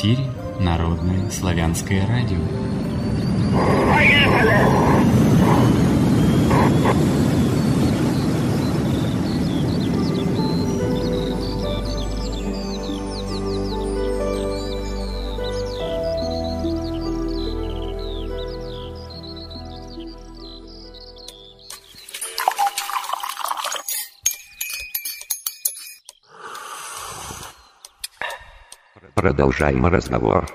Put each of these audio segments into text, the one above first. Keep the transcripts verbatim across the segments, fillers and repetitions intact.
эфире Народное славянское радио. Продолжаем разговор.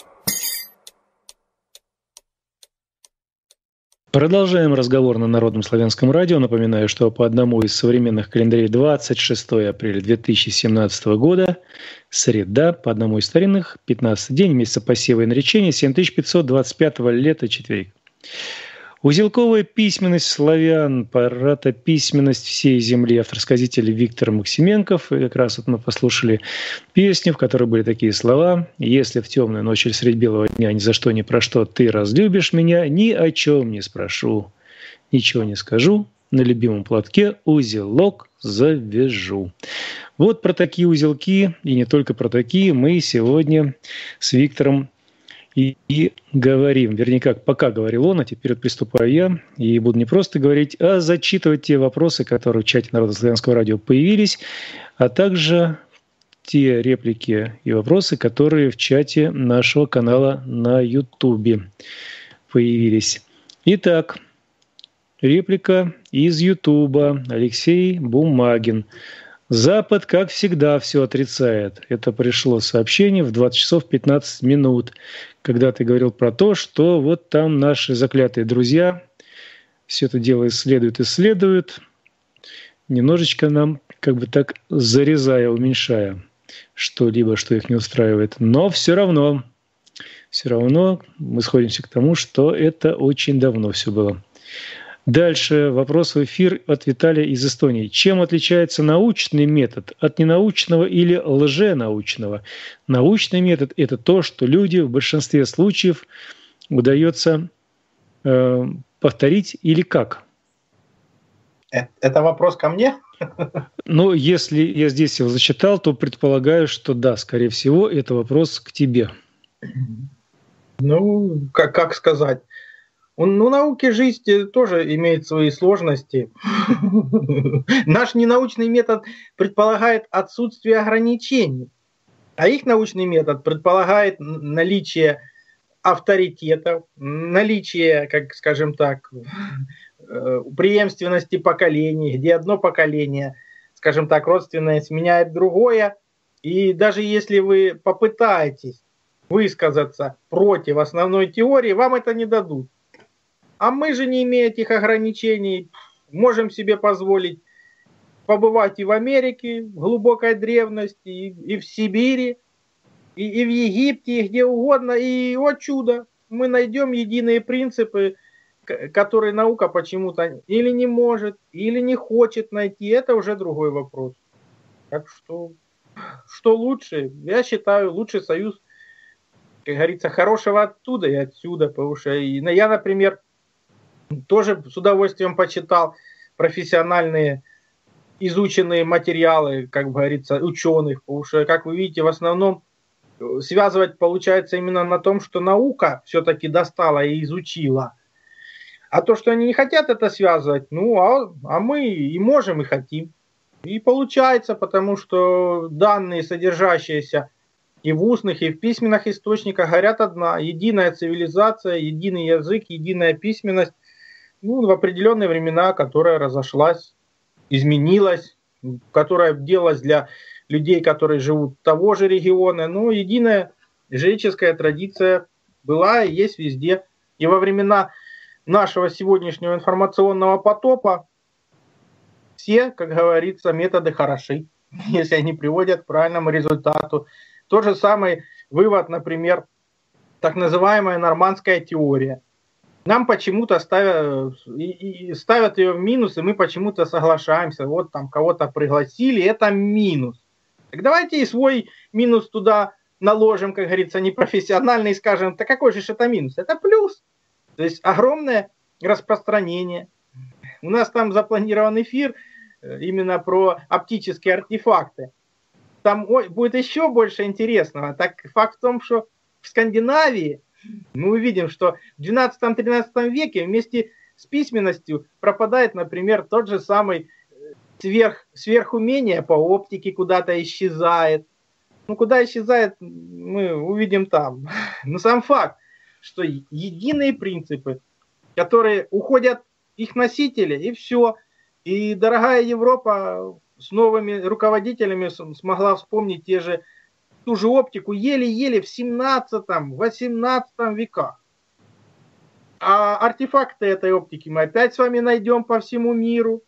Продолжаем разговор на Народном славянском радио. Напоминаю, что по одному из современных календарей двадцать шестое апреля две тысячи семнадцатого года, среда, по одному из старинных, пятнадцатый день месяца посева и наречения, семь тысяч пятьсот двадцать пятого лета, четверг. Узелковая письменность славян, паратописьменность всей земли, автор-сказитель Виктор Максименков. И как раз вот мы послушали песню, в которой были такие слова: «Если в темную ночь или средь белого дня ни за что ни про что ты разлюбишь меня, ни о чем не спрошу, ничего не скажу, на любимом платке узелок завяжу». Вот про такие узелки, и не только про такие, мы сегодня с Виктором И, и говорим, вернее, как пока говорил он, а теперь приступаю я, и буду не просто говорить, а зачитывать те вопросы, которые в чате Народного славянского радио появились, а также те реплики и вопросы, которые в чате нашего канала на Ютубе появились. Итак, реплика из Ютуба. Алексей Бумагин. Запад, как всегда, все отрицает. Это пришло сообщение в двадцать часов пятнадцать минут, когда ты говорил про то, что вот там наши заклятые друзья все это дело исследуют, исследуют, немножечко нам как бы так зарезая, уменьшая что-либо, что их не устраивает. Но все равно, все равно мы сходимся к тому, что это очень давно все было. Дальше вопрос в эфир от Виталия из Эстонии. Чем отличается научный метод от ненаучного или лженаучного? Научный метод – это то, что люди в большинстве случаев удается э, повторить или как? Это вопрос ко мне? Ну, если я здесь его зачитал, то предполагаю, что да, скорее всего, это вопрос к тебе. Ну, как, как сказать? Ну, науки жизнь тоже имеет свои сложности. Наш ненаучный метод предполагает отсутствие ограничений, а их научный метод предполагает наличие авторитетов, наличие, как скажем так, преемственности поколений, где одно поколение, скажем так, родственное сменяет другое, и даже если вы попытаетесь высказаться против основной теории, вам это не дадут. А мы же, не имея этих ограничений, можем себе позволить побывать и в Америке, в глубокой древности, и, и в Сибири, и, и в Египте, и где угодно. И, о чудо, мы найдем единые принципы, которые наука почему-то или не может, или не хочет найти. Это уже другой вопрос. Так что, что лучше? Я считаю, лучший союз, как говорится, хорошего оттуда и отсюда. Потому что я, например, тоже с удовольствием почитал профессиональные изученные материалы, как говорится, ученых, потому что, как вы видите, в основном связывать получается именно на том, что наука все-таки достала и изучила. А то, что они не хотят это связывать, ну, а, а мы и можем, и хотим. И получается, потому что данные, содержащиеся и в устных, и в письменных источниках, говорят одна: единая цивилизация, единый язык, единая письменность. Ну, в определенные времена, которая разошлась, изменилась, которая делалась для людей, которые живут того же региона. Но единая жреческая традиция была и есть везде. И во времена нашего сегодняшнего информационного потопа все, как говорится, методы хороши, если они приводят к правильному результату. Тот же самый вывод, например, так называемая нормандская теория. Нам почему-то ставят, и, и ставят ее в минус, и мы почему-то соглашаемся. Вот там кого-то пригласили, это минус. Так давайте и свой минус туда наложим, как говорится, непрофессионально, и скажем: да какой же это минус? Это плюс. То есть огромное распространение. У нас там запланирован эфир именно про оптические артефакты. там будет еще больше интересного. Так факт в том, что в Скандинавии мы увидим, что в двенадцатом-тринадцатом веке вместе с письменностью пропадает, например, тот же самый сверх, сверхумение по оптике куда-то исчезает. Ну, куда исчезает, мы увидим там. Но сам факт, что единые принципы, которые уходят их носители, и все. И дорогая Европа с новыми руководителями смогла вспомнить те же, ту же оптику еле-еле в семнадцатом-восемнадцатом веках. А артефакты этой оптики мы опять с вами найдем по всему миру.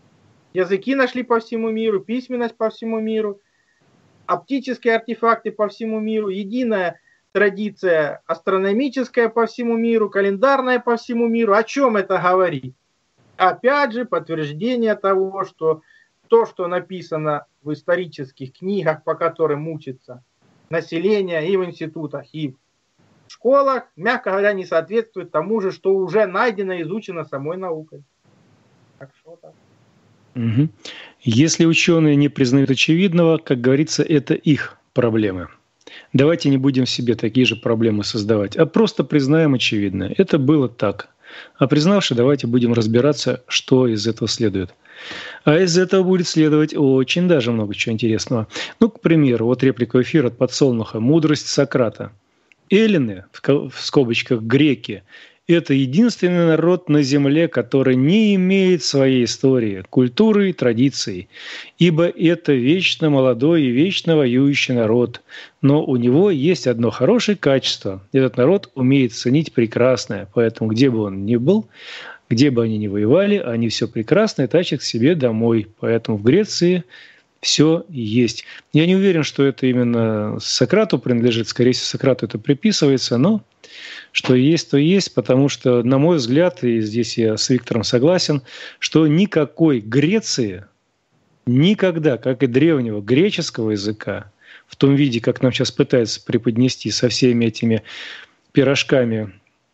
Языки нашли по всему миру, письменность по всему миру, оптические артефакты по всему миру, единая традиция астрономическая по всему миру, календарная по всему миру. О чем это говорит? Опять же, подтверждение того, что то, что написано в исторических книгах, по которым учится население и в институтах, и в школах, мягко говоря, не соответствует тому же, что уже найдено и изучено самой наукой. Так что так. Угу. Если ученые не признают очевидного, как говорится, это их проблемы. Давайте не будем себе такие же проблемы создавать, а просто признаем очевидное. Это было так. А признавши, давайте будем разбираться, что из этого следует. А из этого будет следовать очень даже много чего интересного. Ну, к примеру, вот реплика эфира от Подсолнуха «Мудрость Сократа». Эллины, в скобочках греки, это единственный народ на земле, который не имеет своей истории, культуры и традиций, ибо это вечно молодой и вечно воюющий народ. Но у него есть одно хорошее качество. Этот народ умеет ценить прекрасное, поэтому где бы он ни был, где бы они ни воевали, они все прекрасное тащат к себе домой. Поэтому в Греции все есть. Я не уверен, что это именно Сократу принадлежит, скорее всего, Сократу это приписывается, но что есть, то есть, потому что, на мой взгляд, и здесь я с Виктором согласен, что никакой Греции никогда, как и древнего греческого языка, в том виде, как нам сейчас пытаются преподнести со всеми этими пирожками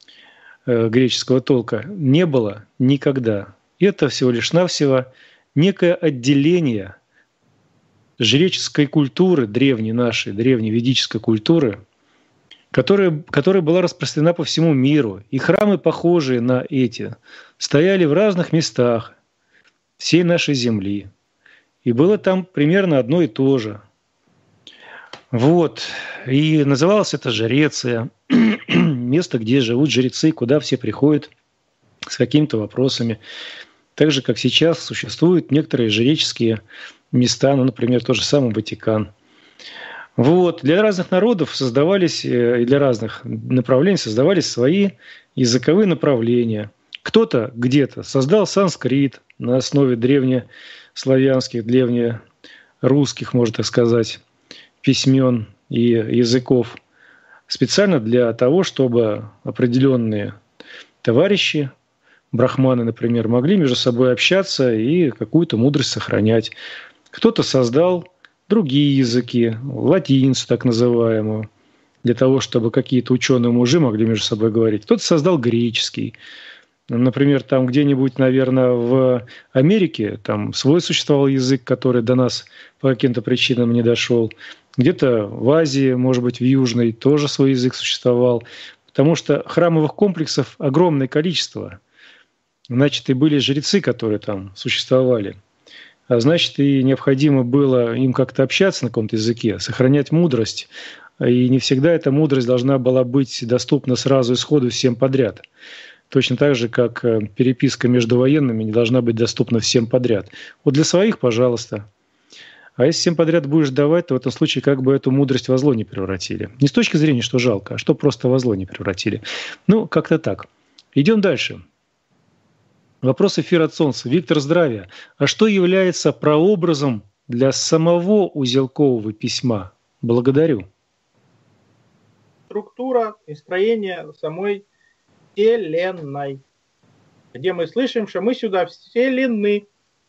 э, греческого толка, не было никогда. Это всего лишь навсего некое отделение жреческой культуры, древней нашей, древней ведической культуры, которая, которая была распространена по всему миру. И храмы, похожие на эти, стояли в разных местах всей нашей земли. И было там примерно одно и то же. Вот. И называлось это Жреция. Место, где живут жрецы, куда все приходят с какими-то вопросами. Так же, как сейчас существуют некоторые жреческие места, ну, например, тот же самый Ватикан. Вот. Для разных народов создавались, и для разных направлений создавались свои языковые направления. Кто-то где-то создал санскрит на основе древнеславянских, древнерусских, можно так сказать, письмен и языков, специально для того, чтобы определенные товарищи, брахманы, например, могли между собой общаться и какую-то мудрость сохранять. Кто-то создал другие языки, латиницу так называемую, для того, чтобы какие-то ученые-мужи могли между собой говорить. Кто-то создал греческий. Например, там где-нибудь, наверное, в Америке там свой существовал язык, который до нас по каким-то причинам не дошел. Где-то в Азии, может быть, в Южной тоже свой язык существовал. Потому что храмовых комплексов огромное количество. Значит, и были жрецы, которые там существовали. А значит, и необходимо было им как-то общаться на каком-то языке, сохранять мудрость. И не всегда эта мудрость должна была быть доступна сразу и сходу всем подряд. Точно так же, как переписка между военными не должна быть доступна всем подряд. Вот для своих, пожалуйста. А если всем подряд будешь давать, то в этом случае как бы эту мудрость во зло не превратили. Не с точки зрения, что жалко, а что просто во зло не превратили. Ну, как-то так. Идем дальше. Вопрос эфира от Солнца. Виктор, здравия. А что является прообразом для самого узелкового письма? Благодарю. Структура и строение самой Вселенной, где мы слышим, что мы сюда вселены.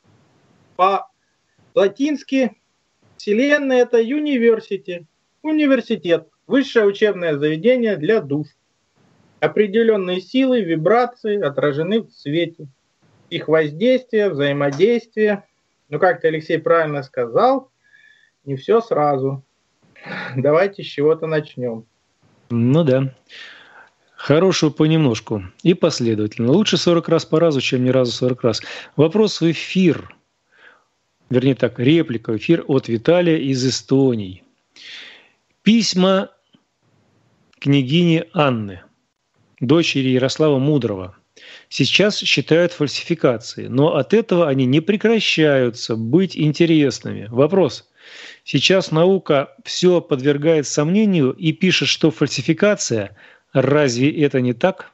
По-латински Вселенная – это university, университет, высшее учебное заведение для душ. Определенные силы, вибрации отражены в свете. Их воздействие, взаимодействие. Ну, как-то Алексей правильно сказал, не все сразу. Давайте с чего-то начнем. Ну да. Хорошего понемножку и последовательно. Лучше сорок раз по разу, чем ни разу сорок раз. Вопрос в эфир. Вернее так, реплика в эфир от Виталия из Эстонии. Письма княгини Анны, дочери Ярослава Мудрого, сейчас считают фальсификацией, но от этого они не прекращаются быть интересными. Вопрос. Сейчас наука все подвергает сомнению и пишет, что фальсификация. Разве это не так?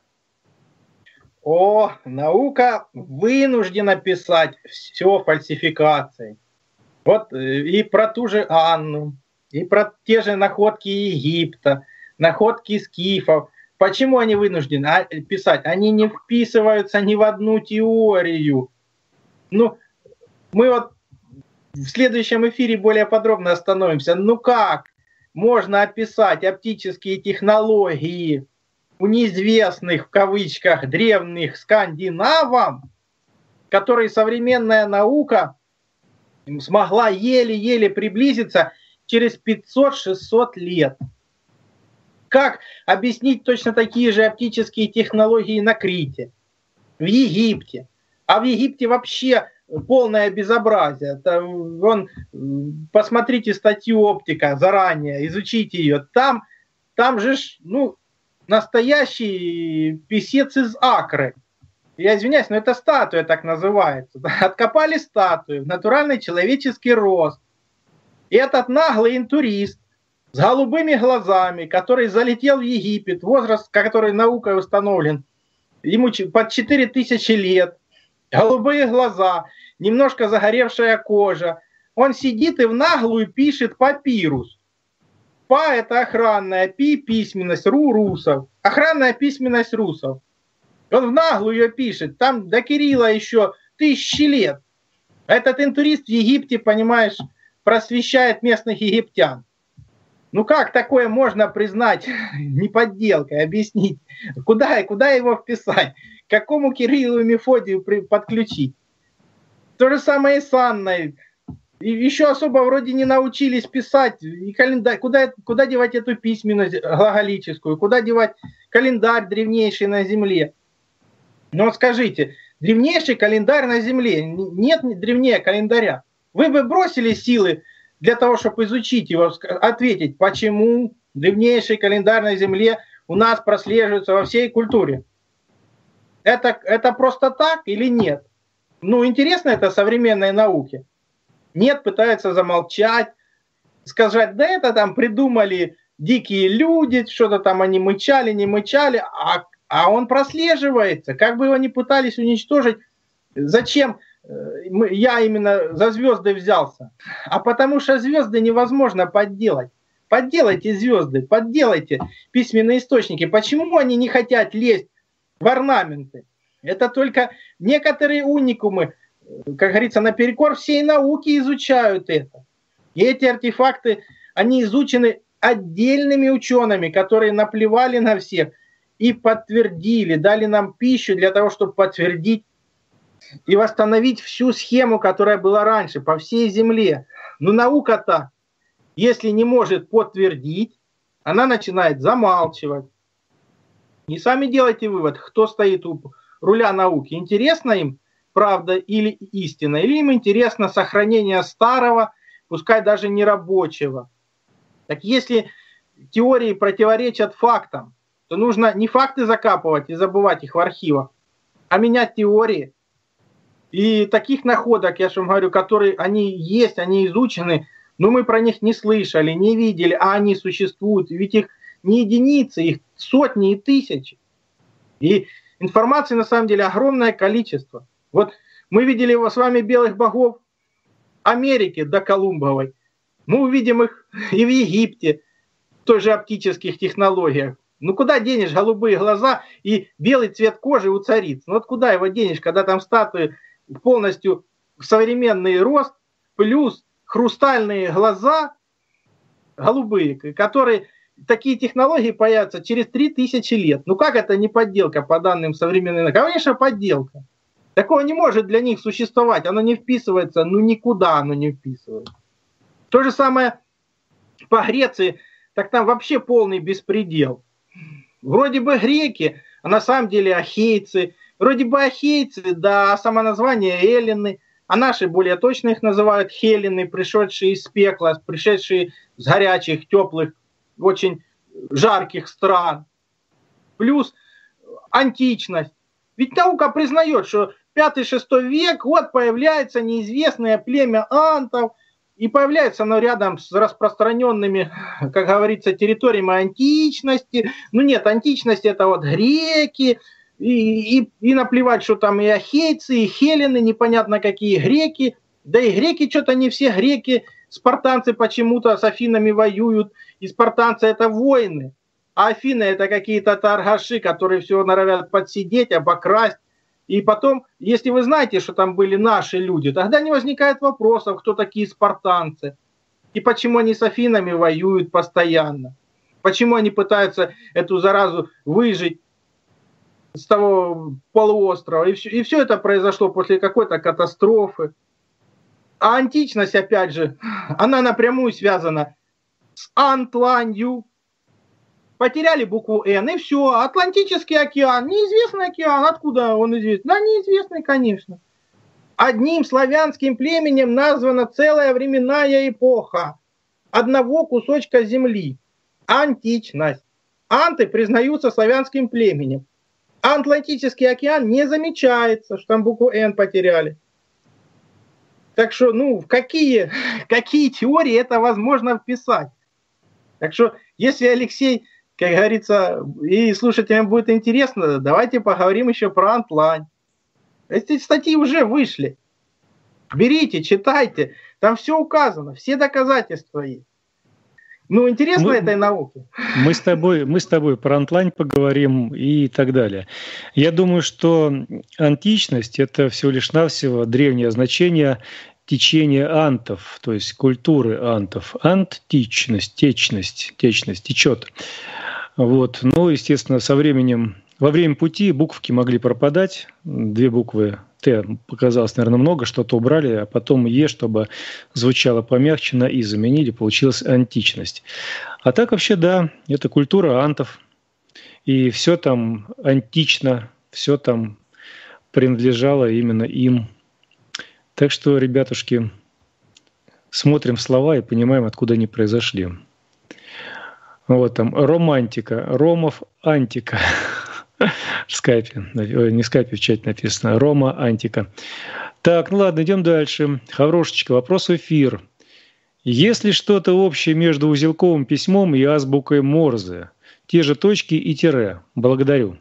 О, наука вынуждена писать все фальсификацией. Вот и про ту же Анну, и про те же находки Египта, находки скифов. Почему они вынуждены писать? Они не вписываются ни в одну теорию. Ну, мы вот в следующем эфире более подробно остановимся. Ну как можно описать оптические технологии у неизвестных, в кавычках, древних скандинавов, которые современная наука смогла еле-еле приблизиться через пятьсот-шестьсот лет? Как объяснить точно такие же оптические технологии на Крите, в Египте? А в Египте вообще полное безобразие. Это, вон, посмотрите статью «Оптика» заранее, изучите ее. Там, там же, ну, настоящий писец из Акры. Я извиняюсь, но это статуя так называется. Откопали статую, натуральный человеческий рост. И этот наглый интурист с голубыми глазами, который залетел в Египет, возраст, который наукой установлен, ему под четыре тысячи лет, голубые глаза, немножко загоревшая кожа. Он сидит и в наглую пишет папирус. Па – это охранная, пи – письменность, ру – русов. Охранная письменность русов. Он в наглую ее пишет. Там до Кирилла еще тысячи лет. Этот интурист в Египте, понимаешь, просвещает местных египтян. Ну как такое можно признать не подделкой, объяснить? Куда, куда его вписать? К какому Кириллу и Мефодию подключить? То же самое и с Анной. И еще особо вроде не научились писать. И календарь, куда, куда девать эту письменность глаголическую? Куда девать календарь древнейший на Земле? Но скажите, древнейший календарь на Земле, нет древнее календаря. Вы бы бросили силы для того, чтобы изучить его, ответить, почему древнейший календарь на Земле у нас прослеживается во всей культуре? Это, это просто так или нет? Ну, интересно это современной науке. Нет, пытаются замолчать, сказать, да это там придумали дикие люди, что-то там они мычали, не мычали, а, а он прослеживается. Как бы его ни пытались уничтожить, зачем я именно за звезды взялся? А потому что звезды невозможно подделать. Подделайте звезды, подделайте письменные источники. Почему они не хотят лезть в орнаменты? Это только некоторые уникумы, как говорится, наперекор всей науки изучают это. И эти артефакты, они изучены отдельными учеными, которые наплевали на всех и подтвердили, дали нам пищу для того, чтобы подтвердить и восстановить всю схему, которая была раньше по всей Земле. Но наука-то, если не может подтвердить, она начинает замалчивать. И сами делайте вывод, кто стоит у руля науки. Интересно им правда или истина, или им интересно сохранение старого, пускай даже не рабочего. Так если теории противоречат фактам, то нужно не факты закапывать и забывать их в архивах, а менять теории. И таких находок, я же вам говорю, которые они есть, они изучены, но мы про них не слышали, не видели, а они существуют. Ведь их не единицы, их сотни и тысячи. И информации на самом деле огромное количество. Вот мы видели с вами белых богов Америки до Колумбовой. Мы увидим их и в Египте, в той же оптических технологиях. Ну куда денешь голубые глаза и белый цвет кожи у цариц? Ну вот куда его денешь, когда там статуи полностью современный рост, плюс хрустальные глаза голубые, которые... Такие технологии появятся через три тысячи лет. Ну как это не подделка по данным современной науки? Конечно, подделка. Такого не может для них существовать. Оно не вписывается, ну никуда оно не вписывается. То же самое по Греции, так там вообще полный беспредел. Вроде бы греки, а на самом деле ахейцы. Вроде бы ахейцы, да, само название эллины, а наши более точно их называют хеллины, пришедшие из пекла, пришедшие с горячих, теплых, очень жарких стран. Плюс античность. Ведь наука признает, что пятый-шестой век, вот появляется неизвестное племя антов, и появляется оно рядом с распространенными, как говорится, территориями античности. Ну нет, античность это вот греки, и, и, и наплевать, что там и ахейцы, и хеллины, непонятно какие греки. Да и греки, что-то не все греки, спартанцы почему-то с Афинами воюют, и спартанцы это воины. А Афины это какие-то торгаши, которые все норовят подсидеть, обокрасть. И потом, если вы знаете, что там были наши люди, тогда не возникает вопросов, кто такие спартанцы. И почему они с Афинами воюют постоянно. Почему они пытаются эту заразу выжить с того полуострова. И все, и все это произошло после какой-то катастрофы. А античность, опять же, она напрямую связана с Антланью. Потеряли букву «Н», и все. Атлантический океан, неизвестный океан. Откуда он известен? Да, неизвестный, конечно. Одним славянским племенем названа целая временная эпоха одного кусочка земли. Античность. Анты признаются славянским племенем. Атлантический океан не замечается, что там букву «Н» потеряли. Так что, ну, в какие, какие теории это возможно вписать? Так что, если Алексей... Как говорится, и слушателям будет интересно, давайте поговорим еще про Антлань. Эти статьи уже вышли. Берите, читайте. Там все указано, все доказательства есть. Ну, интересно мы, этой науке. Мы с тобой, мы с тобой про Антлань поговорим и так далее. Я думаю, что античность – это всего лишь навсего древнее значение течения антов, то есть культуры антов. Античность, течность, течность, течет. Вот. Ну, естественно, со временем, во время пути буковки могли пропадать. Две буквы «Т» показалось, наверное, много, что-то убрали, а потом «Е», чтобы звучало помягче, на «И» заменили, получилась античность. А так вообще, да, это культура антов. И все там антично, все там принадлежало именно им. Так что, ребятушки, смотрим слова и понимаем, откуда они произошли. Вот там романтика, ромов антика. В скайпе, не в скайпе, в чате написано. Рома антика. Так, ну ладно, идем дальше. Хаврошечка, вопрос в эфир. Есть ли что-то общее между узелковым письмом и азбукой Морзе? Те же точки и тире. Благодарю.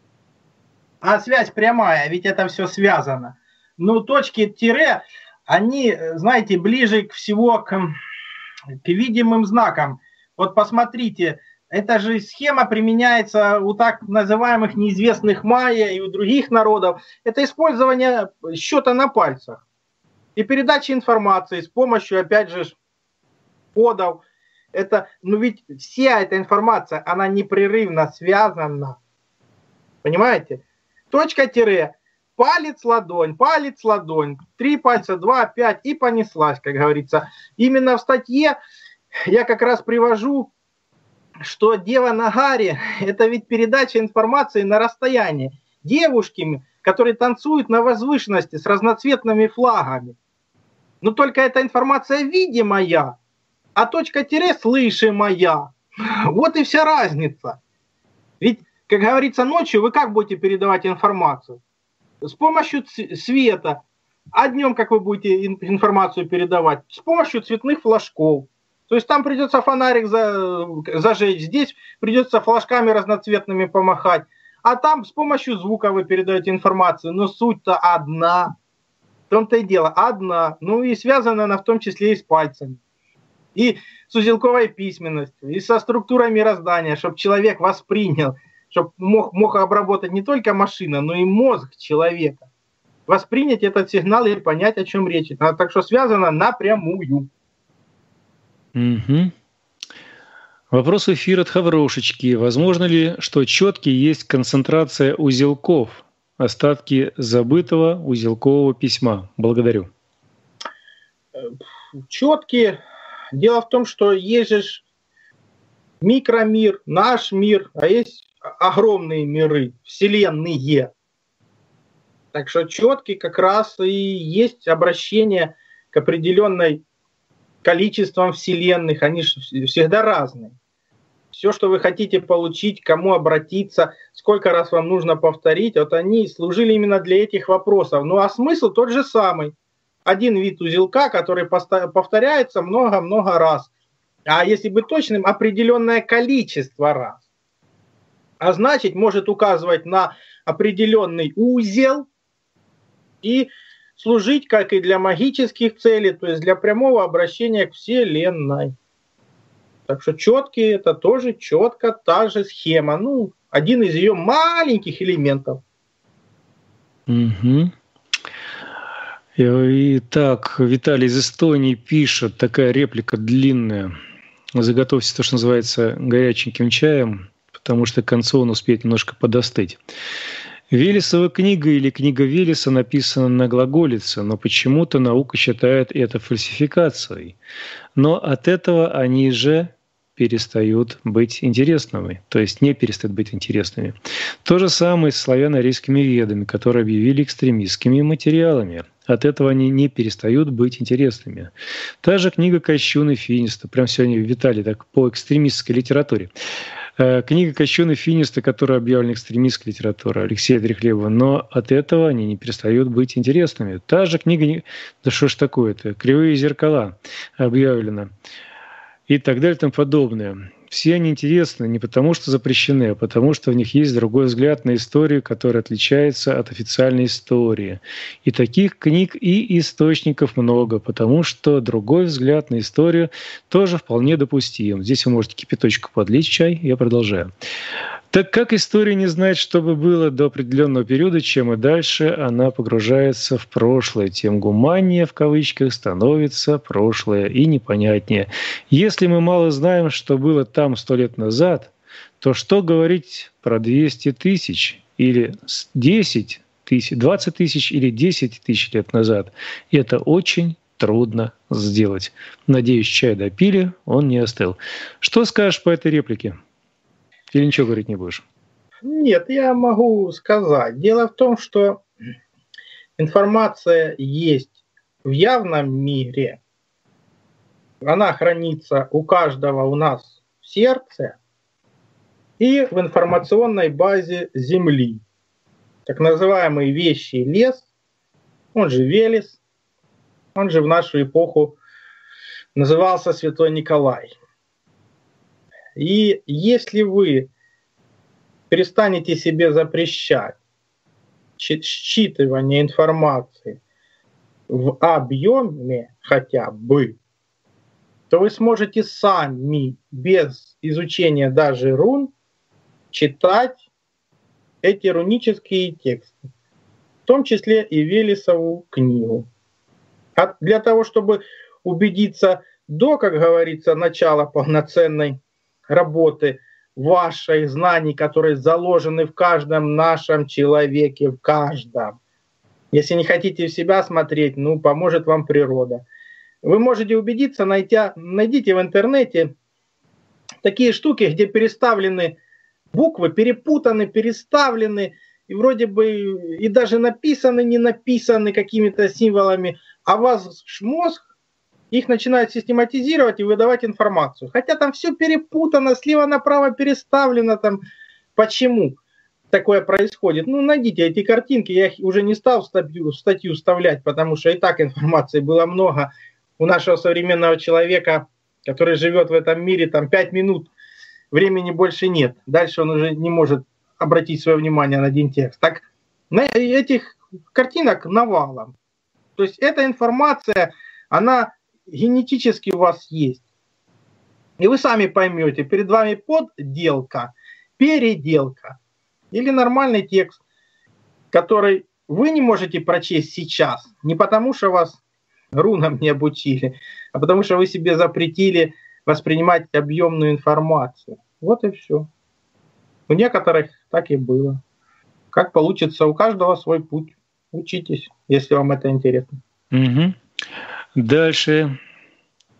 А связь прямая, ведь это все связано. Ну, точки тире, они, знаете, ближе всего к, к видимым знакам. Вот посмотрите, эта же схема применяется у так называемых неизвестных майя и у других народов. Это использование счета на пальцах и передача информации с помощью, опять же, кодов. Это, ну ведь вся эта информация, она непрерывно связана. Понимаете? Точка-тире. Палец, ладонь, палец, ладонь. Три пальца, два, пять и понеслась, как говорится. Именно в статье я как раз привожу, что Дева Нагари – это ведь передача информации на расстоянии. Девушки, которые танцуют на возвышенности с разноцветными флагами. Но только эта информация видимая, а точка-тире слышимая. Вот и вся разница. Ведь, как говорится, ночью вы как будете передавать информацию? С помощью света. А днем как вы будете информацию передавать? С помощью цветных флажков. То есть там придется фонарик за, зажечь, здесь придется флажками разноцветными помахать. А там с помощью звука вы передаете информацию. Но суть-то одна. В том-то и дело, одна. Ну и связана она в том числе и с пальцами. И с узелковой письменностью, и со структурой мироздания, чтобы человек воспринял, чтобы мог, мог обработать не только машина, но и мозг человека. Воспринять этот сигнал и понять, о чем речь. Так что связано напрямую. Угу. Вопрос эфира от Хаврошечки. Возможно ли, что четки есть концентрация узелков, остатки забытого узелкового письма? Благодарю. Четки, дело в том, что есть же микромир, наш мир, а есть огромные миры, вселенные. Так что четкий как раз и есть обращение к определенной количествам вселенных, они же всегда разные. Все, что вы хотите получить, кому обратиться, сколько раз вам нужно повторить, вот они служили именно для этих вопросов. Ну а смысл тот же самый. Один вид узелка, который повторяется много-много раз. А если быть точным, определенное количество раз. А значит, может указывать на определенный узел и служить, как и для магических целей, то есть для прямого обращения к Вселенной. Так что четкие это тоже четко та же схема. Ну, один из ее маленьких элементов. Угу. Итак, Виталий из Эстонии пишет, такая реплика длинная. Заготовьте то, что называется, горяченьким чаем, потому что к концу он успеет немножко подостыть. Велесова книга или книга Велеса написана на глаголице, но почему-то наука считает это фальсификацией. Но от этого они же перестают быть интересными, то есть не перестают быть интересными. То же самое с славяно-арийскими ведами, которые объявили экстремистскими материалами. От этого они не перестают быть интересными. Та же книга Кощуна Финиста, прям сегодня Виталий так по экстремистской литературе. Книга Кощуна Финиста, которая объявлена экстремистской литературой, Алексея Дряхлева, но от этого они не перестают быть интересными. Та же книга, да что ж такое-то, «Кривые зеркала» объявлена. И так далее и тому подобное. Все они интересны не потому, что запрещены, а потому, что в них есть другой взгляд на историю, который отличается от официальной истории. И таких книг и источников много, потому что другой взгляд на историю тоже вполне допустим. Здесь вы можете кипяточку подлить в чай, я продолжаю. Так как история не знает, что бы было до определенного периода, чем и дальше она погружается в прошлое, тем гуманнее, в кавычках, становится прошлое и непонятнее. Если мы мало знаем, что было там сто лет назад, то что говорить про двести тысяч или десять тысяч, двадцать тысяч или десять тысяч лет назад? Это очень трудно сделать. Надеюсь, чай допили, он не остыл. Что скажешь по этой реплике? Или ничего говорить не будешь? Нет, я могу сказать. Дело в том, что информация есть в явном мире. Она хранится у каждого у нас в сердце и в информационной базе Земли. Так называемый вещий лес, он же Велес, он же в нашу эпоху назывался Святой Николай. И если вы перестанете себе запрещать считывание информации в объеме хотя бы, то вы сможете сами, без изучения даже рун, читать эти рунические тексты, в том числе и Велесову книгу. А для того, чтобы убедиться до, как говорится, начала полноценной работы ваших знаний, которые заложены в каждом нашем человеке, в каждом. Если не хотите в себя смотреть, ну, поможет вам природа. Вы можете убедиться, найдя, найдите в интернете такие штуки, где переставлены буквы, перепутаны, переставлены, и вроде бы и даже написаны, не написаны какими-то символами, а ваш мозг их начинают систематизировать и выдавать информацию. Хотя там все перепутано, слева направо переставлено. Там. Почему такое происходит? Ну, найдите эти картинки. Я их уже не стал в статью, в статью вставлять, потому что и так информации было много. У нашего современного человека, который живет в этом мире, там пять минут, времени больше нет. Дальше он уже не может обратить свое внимание на один текст. Так, на этих картинок навалом. То есть эта информация, она генетически у вас есть. И вы сами поймете, перед вами подделка, переделка или нормальный текст, который вы не можете прочесть сейчас, не потому что вас рунам не обучили, а потому что вы себе запретили воспринимать объемную информацию. Вот и все. У некоторых так и было. Как получится, у каждого свой путь. Учитесь, если вам это интересно. Угу. Дальше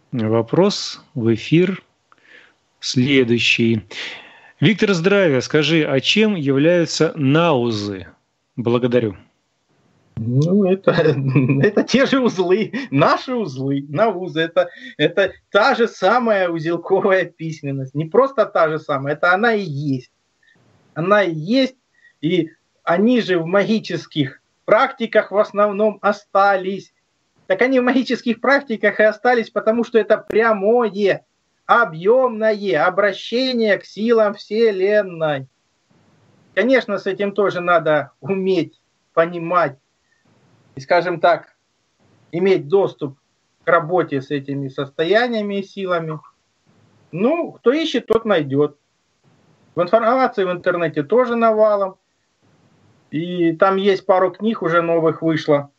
вопрос в эфир следующий. Виктор, здравия. Скажи, а чем являются наузы? Благодарю. Ну, это, это те же узлы, наши узлы, наузы. Это, это та же самая узелковая письменность. Не просто та же самая, это она и есть. Она и есть, и они же в магических практиках в основном остались. Так они в магических практиках и остались, потому что это прямое, объемное обращение к силам Вселенной. Конечно, с этим тоже надо уметь, понимать, и, скажем так, иметь доступ к работе с этими состояниями и силами. Ну, кто ищет, тот найдет. В информации в интернете тоже навалом. И там есть пару книг уже новых вышло.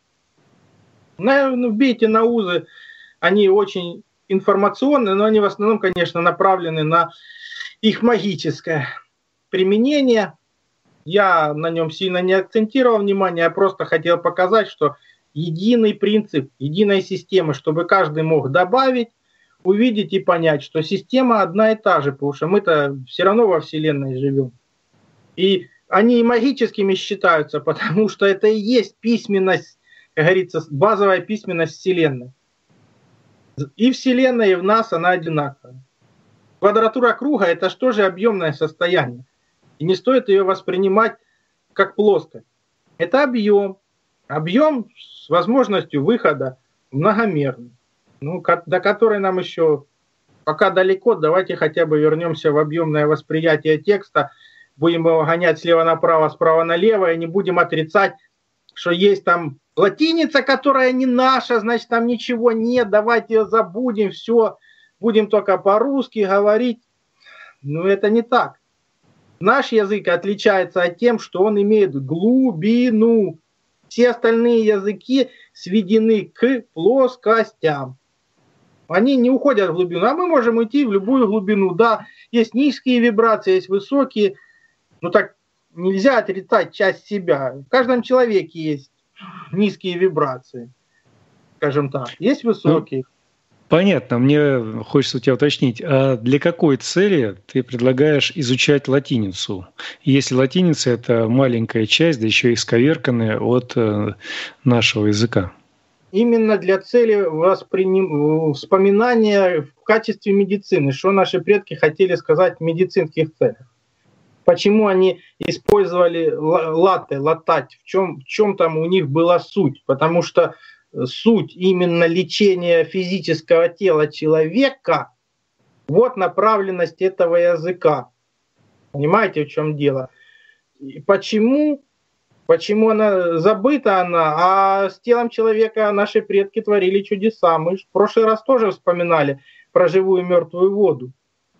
Ну, вбейте наузы, они очень информационные, но они в основном, конечно, направлены на их магическое применение. Я на нем сильно не акцентировал внимание, я просто хотел показать, что единый принцип, единая система, чтобы каждый мог добавить, увидеть и понять, что система одна и та же, потому что мы-то все равно во Вселенной живем. И они и магическими считаются, потому что это и есть письменность, как говорится, базовая письменность Вселенной. И Вселенная, и в нас она одинаковая. Квадратура круга – это что же объемное состояние. И не стоит ее воспринимать как плоскость. Это объем. Объем с возможностью выхода многомерный. Ну, до которой нам еще пока далеко. Давайте хотя бы вернемся в объемное восприятие текста. Будем его гонять слева направо, справа налево. И не будем отрицать, что есть там латиница, которая не наша, значит, там ничего нет. Давайте ее забудем, все. Будем только по-русски говорить. Но это не так. Наш язык отличается от тем, что он имеет глубину. Все остальные языки сведены к плоскостям. Они не уходят в глубину, а мы можем идти в любую глубину. Да, есть низкие вибрации, есть высокие. Ну так нельзя отрицать часть себя. В каждом человеке есть низкие вибрации, скажем так. Есть высокие. Понятно. Мне хочется у тебя уточнить, а для какой цели ты предлагаешь изучать латиницу? Если латиница – это маленькая часть, да еще и исковерканная от нашего языка. Именно для цели восприним... вспоминания в качестве медицины, что наши предки хотели сказать в медицинских целях. Почему они использовали латте, латать, в чем, в чем там у них была суть? Потому что суть именно лечения физического тела человека, вот направленность этого языка. Понимаете, в чем дело? И почему, почему она забыта она, а с телом человека наши предки творили чудеса. Мы в прошлый раз тоже вспоминали про живую и мертвую воду.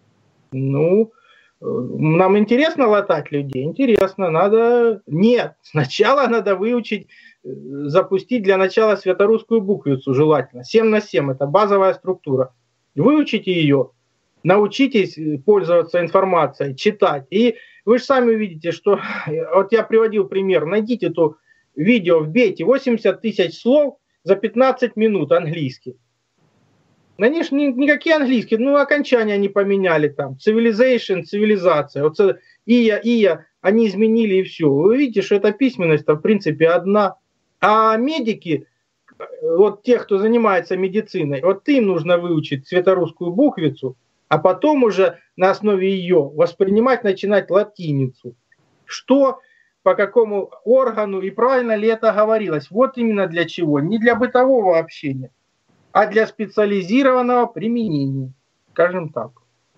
Ну, нам интересно латать людей? Интересно, надо... Нет, сначала надо выучить, запустить для начала святорусскую буквицу желательно. семь на семь, это базовая структура. Выучите ее, научитесь пользоваться информацией, читать. И вы же сами увидите, что... Вот я приводил пример. Найдите то видео, вбейте восемьдесят тысяч слов за пятнадцать минут английский. Конечно, никакие английские, ну, окончания они поменяли там. Civilization, цивилизация. Вот ия, ия, они изменили и все. Вы видите, что эта письменность-то в принципе одна. А медики, вот те, кто занимается медициной, вот им нужно выучить святорусскую буквицу, а потом уже на основе ее воспринимать, начинать латиницу. Что, по какому органу и правильно ли это говорилось. Вот именно для чего. Не для бытового общения, а для специализированного применения, скажем так.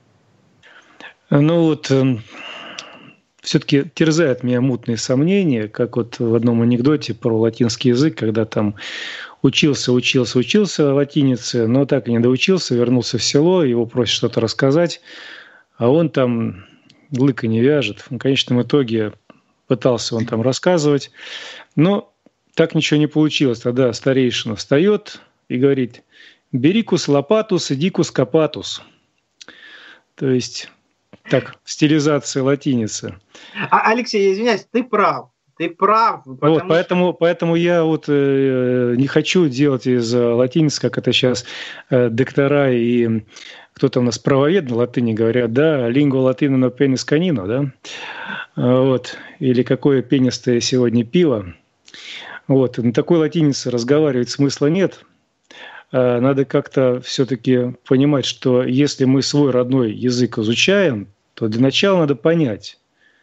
Ну вот, э, все-таки терзают меня мутные сомнения, как вот в одном анекдоте про латинский язык, когда там учился, учился, учился латинице, но так и не доучился, вернулся в село, его просят что-то рассказать, а он там лыка не вяжет. В конечном итоге пытался он там рассказывать, но так ничего не получилось. Тогда старейшина встает и говорит: «Берикус лопатус, идикус копатус». То есть, так, стилизация латиницы. А, Алексей, извиняюсь, ты прав. ты прав. Вот, поэтому, что... поэтому я вот э, не хочу делать из латиницы, как это сейчас э, доктора и кто-то у нас правовед на латыни говорят, да, лингва латина но пенис канино, да, вот, или какое пенистое сегодня пиво. Вот, на такой латинице разговаривать смысла нет. Надо как-то все-таки понимать, что если мы свой родной язык изучаем, то для начала надо понять,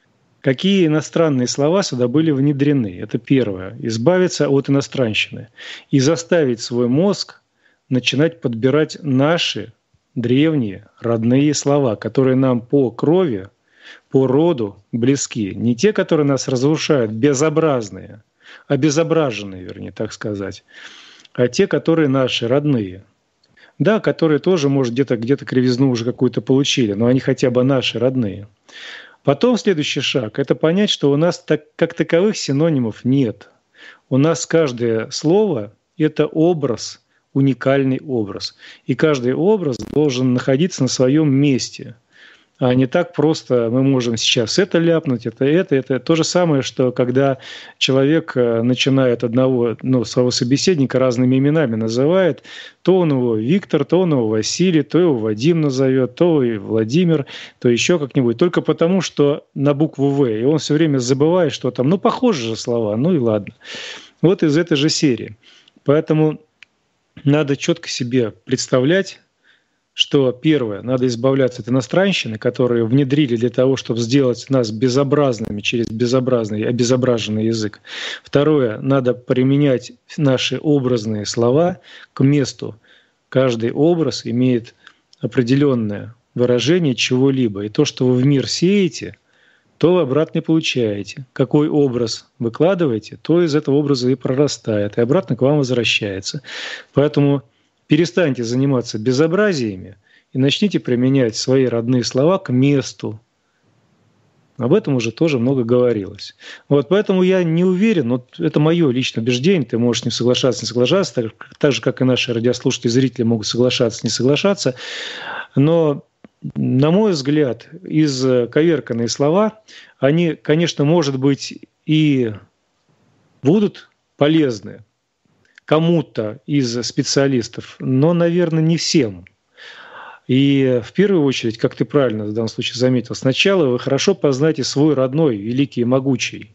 какие иностранные слова сюда были внедрены. Это первое. Избавиться от иностранщины и заставить свой мозг начинать подбирать наши древние родные слова, которые нам по крови, по роду близки. Не те, которые нас разрушают, безобразные, обезображенные, вернее, так сказать, а те, которые наши, родные. Да, которые тоже, может, где-то где-то кривизну уже какую-то получили, но они хотя бы наши, родные. Потом следующий шаг – это понять, что у нас так, как таковых синонимов нет. У нас каждое слово – это образ, уникальный образ. И каждый образ должен находиться на своем месте. А не так просто мы можем сейчас это ляпнуть, это, это, это. То же самое, что когда человек начинает одного, ну, своего собеседника разными именами называет, то он его Виктор, то он его Василий, то его Вадим назовет, то и Владимир, то еще как-нибудь. Только потому, что на букву В. И он все время забывает, что там, ну, похожие же слова, ну и ладно. Вот из этой же серии. Поэтому надо четко себе представлять, что первое, надо избавляться от иностранщины, которые внедрили для того, чтобы сделать нас безобразными через безобразный, обезображенный язык. Второе, надо применять наши образные слова к месту. Каждый образ имеет определенное выражение чего-либо. И то, что вы в мир сеете, то вы обратно и получаете. Какой образ выкладываете, то из этого образа и прорастает, и обратно к вам возвращается. Поэтому перестаньте заниматься безобразиями и начните применять свои родные слова к месту. Об этом уже тоже много говорилось. Вот поэтому я не уверен, вот это мое личное убеждение, ты можешь не соглашаться, не соглашаться, так, так же, как и наши радиослушатели, зрители могут соглашаться, не соглашаться. Но, на мой взгляд, изковерканные слова, они, конечно, может быть, и будут полезны кому-то из специалистов, но, наверное, не всем. И в первую очередь, как ты правильно в данном случае заметил, сначала вы хорошо познайте свой родной, великий и могучий.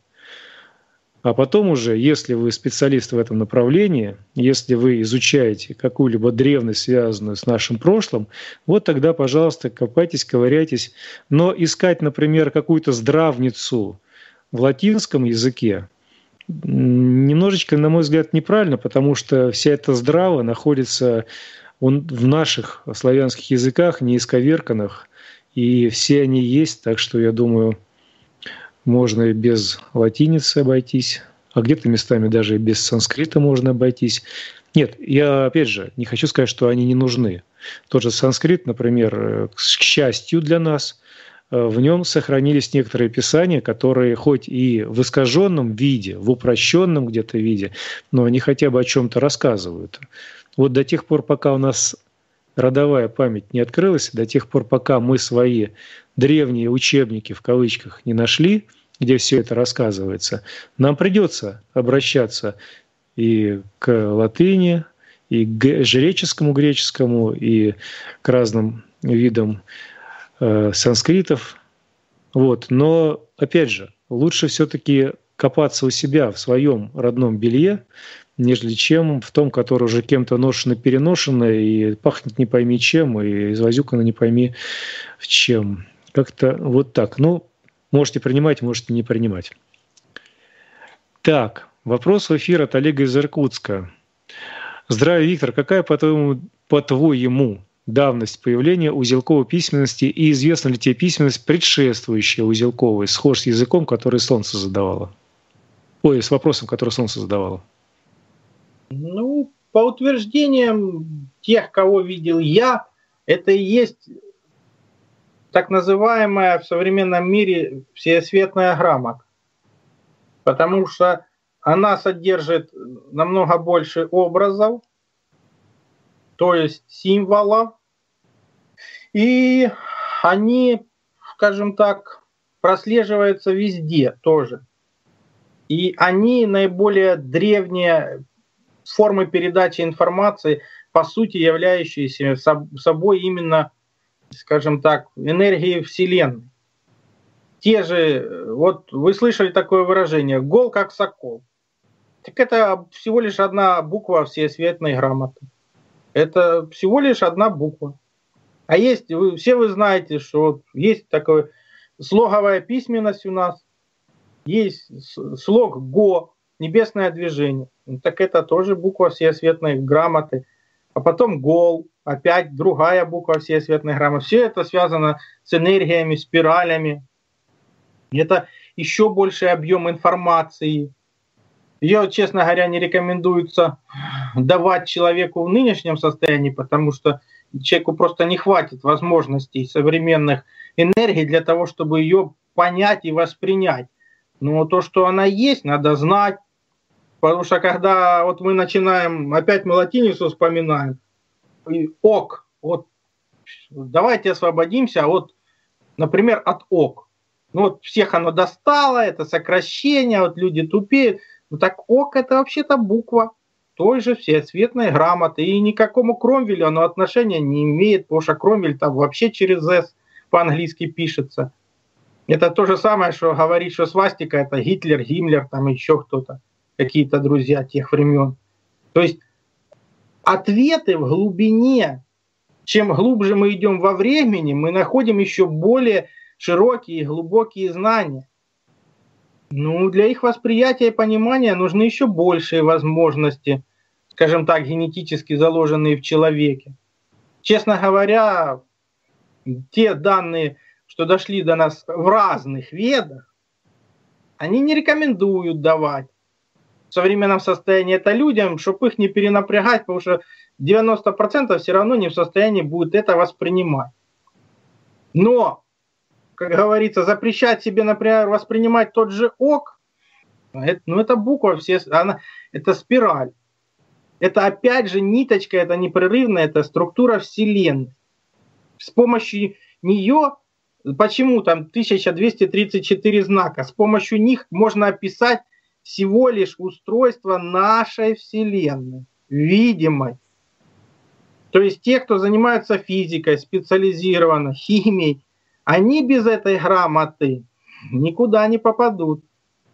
А потом уже, если вы специалист в этом направлении, если вы изучаете какую-либо древность, связанную с нашим прошлым, вот тогда, пожалуйста, копайтесь, ковыряйтесь. Но искать, например, какую-то здравницу в латинском языке, немножечко, на мой взгляд, неправильно, потому что вся эта здрава находится в наших славянских языках, не исковерканных, и все они есть, так что, я думаю, можно и без латиницы обойтись, а где-то местами даже и без санскрита можно обойтись. Нет, я, опять же, не хочу сказать, что они не нужны. Тот же санскрит, например, к счастью для нас, в нем сохранились некоторые писания, которые хоть и в искаженном виде, в упрощенном где-то виде, но они хотя бы о чем-то рассказывают. Вот до тех пор, пока у нас родовая память не открылась, до тех пор, пока мы свои древние учебники, в кавычках, не нашли, где все это рассказывается, нам придется обращаться и к латыни, и к жреческому греческому, и к разным видам санскритов. Вот. Но, опять же, лучше все-таки копаться у себя в своем родном белье, нежели чем в том, которое уже кем-то ношено-переношено и пахнет не пойми чем, и извозюкано не пойми в чем. Как-то вот так. Ну, можете принимать, можете не принимать. Так, вопрос в эфир от Олега из Иркутска. Здравия, Виктор. Какая, по-твоему, по-твоему давность появления узелковой письменности и известна ли тебе письменность, предшествующая узелковой, схож с языком, который Солнце задавало? Ой, с вопросом, который Солнце задавало. Ну, по утверждениям тех, кого видел я, это и есть так называемая в современном мире всеосветная грамота. Потому что она содержит намного больше образов, то есть символов, и они, скажем так, прослеживаются везде тоже. И они наиболее древние формы передачи информации, по сути являющиеся собой именно, скажем так, энергией Вселенной. Те же, вот вы слышали такое выражение «гол как сокол». Так это всего лишь одна буква всесветной грамоты. Это всего лишь одна буква. А есть, вы, все вы знаете, что есть такое слоговая письменность у нас, есть слог «го», небесное движение. Так это тоже буква всесветной грамоты. А потом «гол», опять другая буква всесветной грамоты. Все это связано с энергиями, спиралями. Это еще больший объем информации. Ее, честно говоря, не рекомендуется давать человеку в нынешнем состоянии, потому что человеку просто не хватит возможностей современных энергий для того, чтобы ее понять и воспринять. Но то, что она есть, надо знать. Потому что когда вот мы начинаем, опять мы латиницу вспоминаем, и ок, вот давайте освободимся от, например, от ок. Ну вот всех оно достало, это сокращение, вот люди тупеют. Ну так ок это вообще-то буква той же всесветной грамоты. И никакому Кромвелю оно отношения не имеет, потому что Кромвель там вообще через «С» по-английски пишется. Это то же самое, что говорить, что свастика это Гитлер, Гиммлер, там еще кто-то, какие-то друзья тех времен. То есть ответы в глубине, чем глубже мы идем во времени, мы находим еще более широкие и глубокие знания. Ну, для их восприятия и понимания нужны еще большие возможности, скажем так, генетически заложенные в человеке. Честно говоря, те данные, что дошли до нас в разных ведах, они не рекомендуют давать в современном состоянии это людям, чтобы их не перенапрягать, потому что девяносто процентов все равно не в состоянии будет это воспринимать. Но, как говорится, запрещать себе, например, воспринимать тот же ок, это, ну это буква, все, она, это спираль. Это опять же ниточка, это непрерывная, это структура Вселенной. С помощью нее, почему там тысяча двести тридцать четыре знака, с помощью них можно описать всего лишь устройство нашей Вселенной, видимой. То есть те, кто занимаются физикой, специализированно, химией, они без этой грамоты никуда не попадут.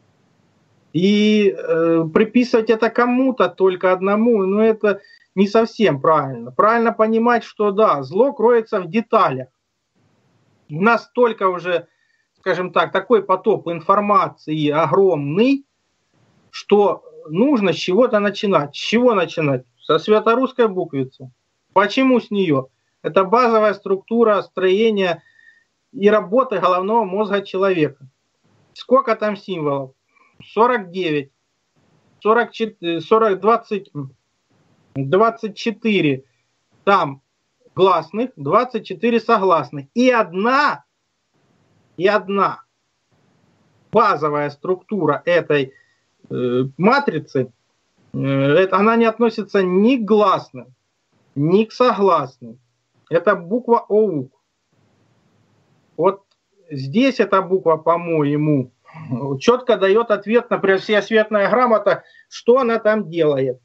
И э, приписывать это кому-то, только одному, ну это не совсем правильно. Правильно понимать, что да, зло кроется в деталях. У нас столько уже, скажем так, такой потоп информации огромный, что нужно с чего-то начинать. С чего начинать? Со святорусской буквицы. Почему с нее? Это базовая структура строения и работы головного мозга человека. Сколько там символов? сорок девять, сорок четыре, сорок, двадцать, двадцать четыре там гласных, двадцать четыре согласных. И одна, и одна базовая структура этой э, матрицы, э, это, она не относится ни к гласным, ни к согласным. Это буква ОУК. Вот здесь эта буква, по-моему, четко дает ответ, например, всесветная грамота, что она там делает.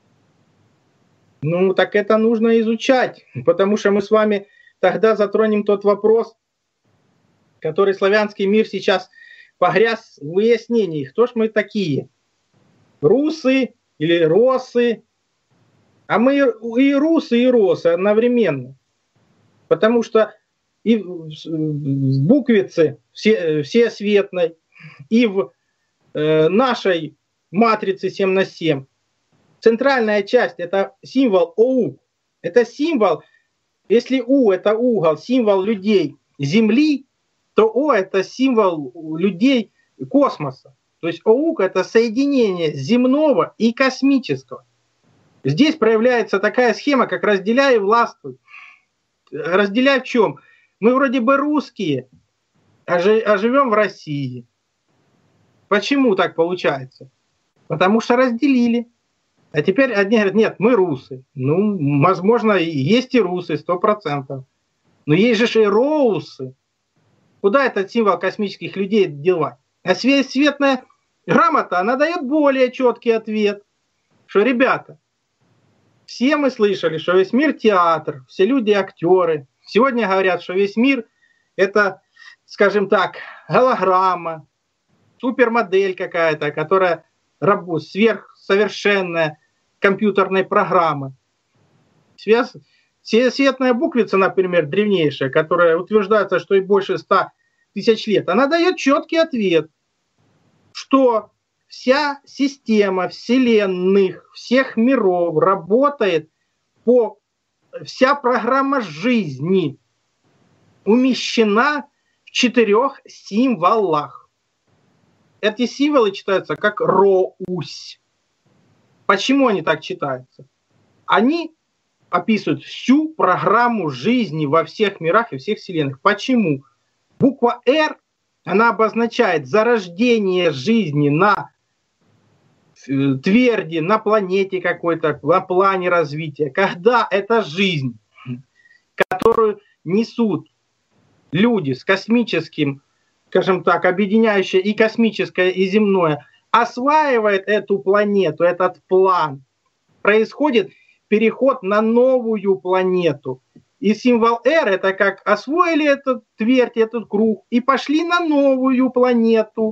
Ну, так это нужно изучать, потому что мы с вами тогда затронем тот вопрос, который славянский мир сейчас погряз в выяснении. Кто ж мы такие? Русы или росы? А мы и русы, и росы одновременно. Потому что и в буквице все, всесветной, и в э, нашей матрице семь на семь центральная часть это символ ОУ. Это символ, если У это угол, символ людей Земли, то О это символ людей космоса. То есть ОУК это соединение земного и космического. Здесь проявляется такая схема, как разделяй и властвуй. Разделяй в чем? Мы вроде бы русские, а живем в России. Почему так получается? Потому что разделили. А теперь одни говорят, нет, мы русы. Ну, возможно, есть и русы, сто процентов. Но есть же и роусы. Куда этот символ космических людей девать? А светная Грамота, она дает более четкий ответ, что, ребята, все мы слышали, что весь мир театр, все люди актеры. Сегодня говорят, что весь мир это, скажем так, голограмма, супермодель какая-то, которая работает, сверхсовершенная компьютерной программы. Всесветная буквица, например, древнейшая, которая утверждается, что и больше ста тысяч лет, она дает четкий ответ, что вся система вселенных, всех миров работает по... Вся программа жизни умещена в четырех символах. Эти символы читаются как Роусь. Почему они так читаются? Они описывают всю программу жизни во всех мирах и всех вселенных. Почему? Буква «Р», она обозначает зарождение жизни на тверди, на планете какой-то, на плане развития. Когда эта жизнь, которую несут люди с космическим, скажем так, объединяющее и космическое, и земное, осваивает эту планету, этот план, происходит переход на новую планету. И символ R это как освоили этот твердь, этот круг и пошли на новую планету.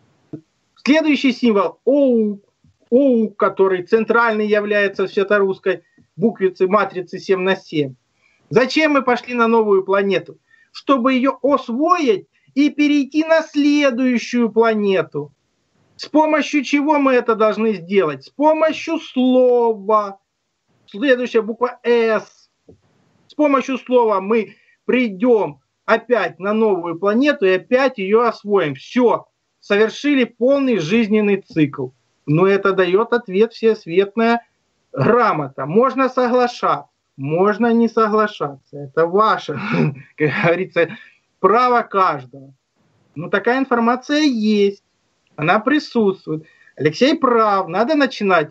Следующий символ О, О, который центральный является в святорусской буквице матрицы семь на семь. Зачем мы пошли на новую планету? Чтобы ее освоить и перейти на следующую планету. С помощью чего мы это должны сделать? С помощью слова. Следующая буква С. С помощью слова мы придем опять на новую планету и опять ее освоим. Все, совершили полный жизненный цикл. Но это дает ответ всесветная грамота. Можно соглашаться, можно не соглашаться. Это ваше, как говорится, право каждого. Но такая информация есть, она присутствует. Алексей прав, надо начинать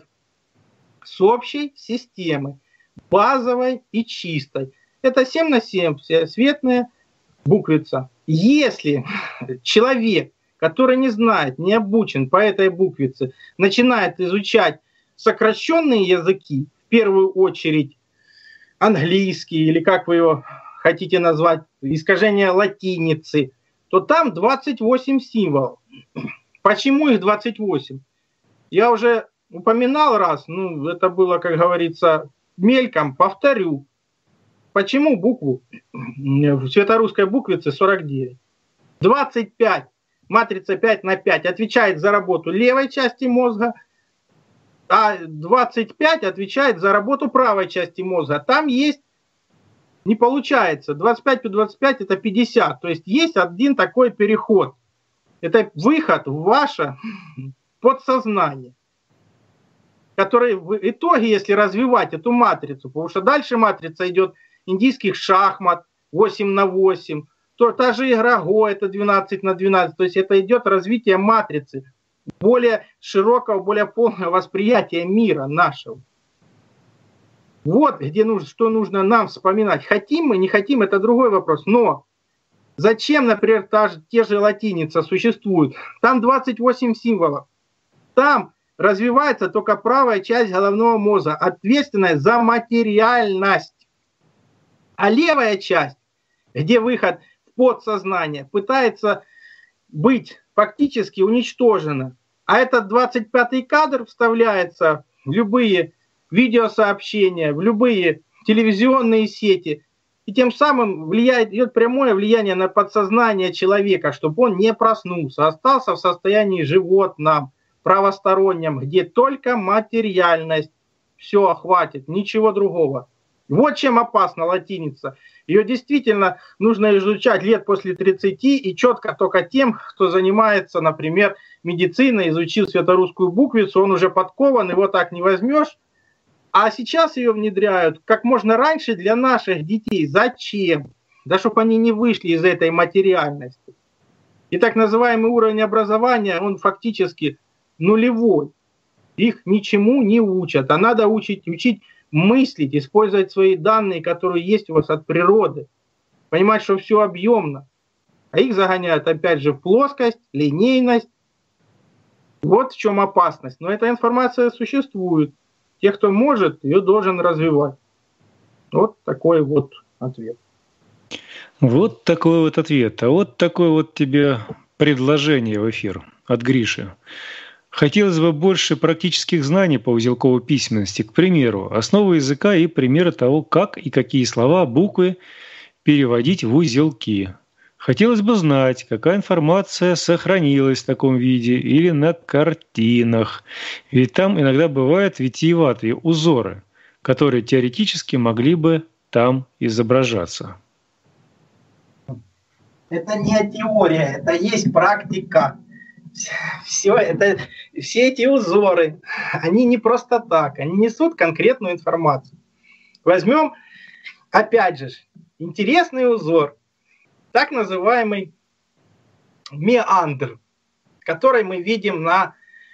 с общей системы, базовой и чистой. Это семь на семь, всесветная буквица. Если человек, который не знает, не обучен по этой буквице, начинает изучать сокращенные языки, в первую очередь английский, или как вы его хотите назвать, искажение латиницы, то там двадцать восемь символов. Почему их двадцать восемь? Я уже упоминал раз, ну, это было, как говорится, мельком, повторю. Почему букву в святорусской буквице сорок девять? двадцать пять, матрица пять на пять отвечает за работу левой части мозга, а двадцать пять отвечает за работу правой части мозга. Там есть, не получается, двадцать пять плюс двадцать пять это пятьдесят, то есть есть один такой переход. Это выход в ваше подсознание, который в итоге, если развивать эту матрицу, потому что дальше матрица идет индийских шахмат восемь на восемь, то та же игра Го это двенадцать на двенадцать, то есть это идет развитие матрицы, более широкого, более полного восприятия мира нашего. Вот где нужно, что нужно нам вспоминать. Хотим мы, не хотим, это другой вопрос, но зачем, например, та же, те же латиница существуют? Там двадцать восемь символов. Там развивается только правая часть головного мозга, ответственная за материальность. А левая часть, где выход в подсознание, пытается быть фактически уничтожена. А этот двадцать пятый кадр вставляется в любые видеосообщения, в любые телевизионные сети. И тем самым влияет, идет прямое влияние на подсознание человека, чтобы он не проснулся, остался в состоянии животном, правостороннем, где только материальность все охватит, ничего другого. Вот чем опасна латиница. Ее действительно нужно изучать лет после тридцати и четко только тем, кто занимается, например, медициной, изучил святорусскую буквицу, он уже подкован, его так не возьмешь. А сейчас ее внедряют как можно раньше для наших детей. Зачем? Да чтобы они не вышли из этой материальности. И так называемый уровень образования, он фактически нулевой. Их ничему не учат. А надо учить, учить мыслить, использовать свои данные, которые есть у вас от природы. Понимать, что все объемно. А их загоняют опять же в плоскость, линейность, Вот в чем опасность. Но эта информация существует. Те, кто может, ее должен развивать. Вот такой вот ответ. Вот такой вот ответ. А вот такое вот тебе предложение в эфир от Гриши. Хотелось бы больше практических знаний по узелковой письменности. К примеру, основы языка и примеры того, как и какие слова, буквы переводить в узелки. Хотелось бы знать, какая информация сохранилась в таком виде или на картинах. Ведь там иногда бывают витиеватые узоры, которые теоретически могли бы там изображаться. Это не теория, это есть практика. Все, это, все эти узоры, они не просто так, они несут конкретную информацию. Возьмем, опять же, интересный узор, так называемый меандр, который мы видим на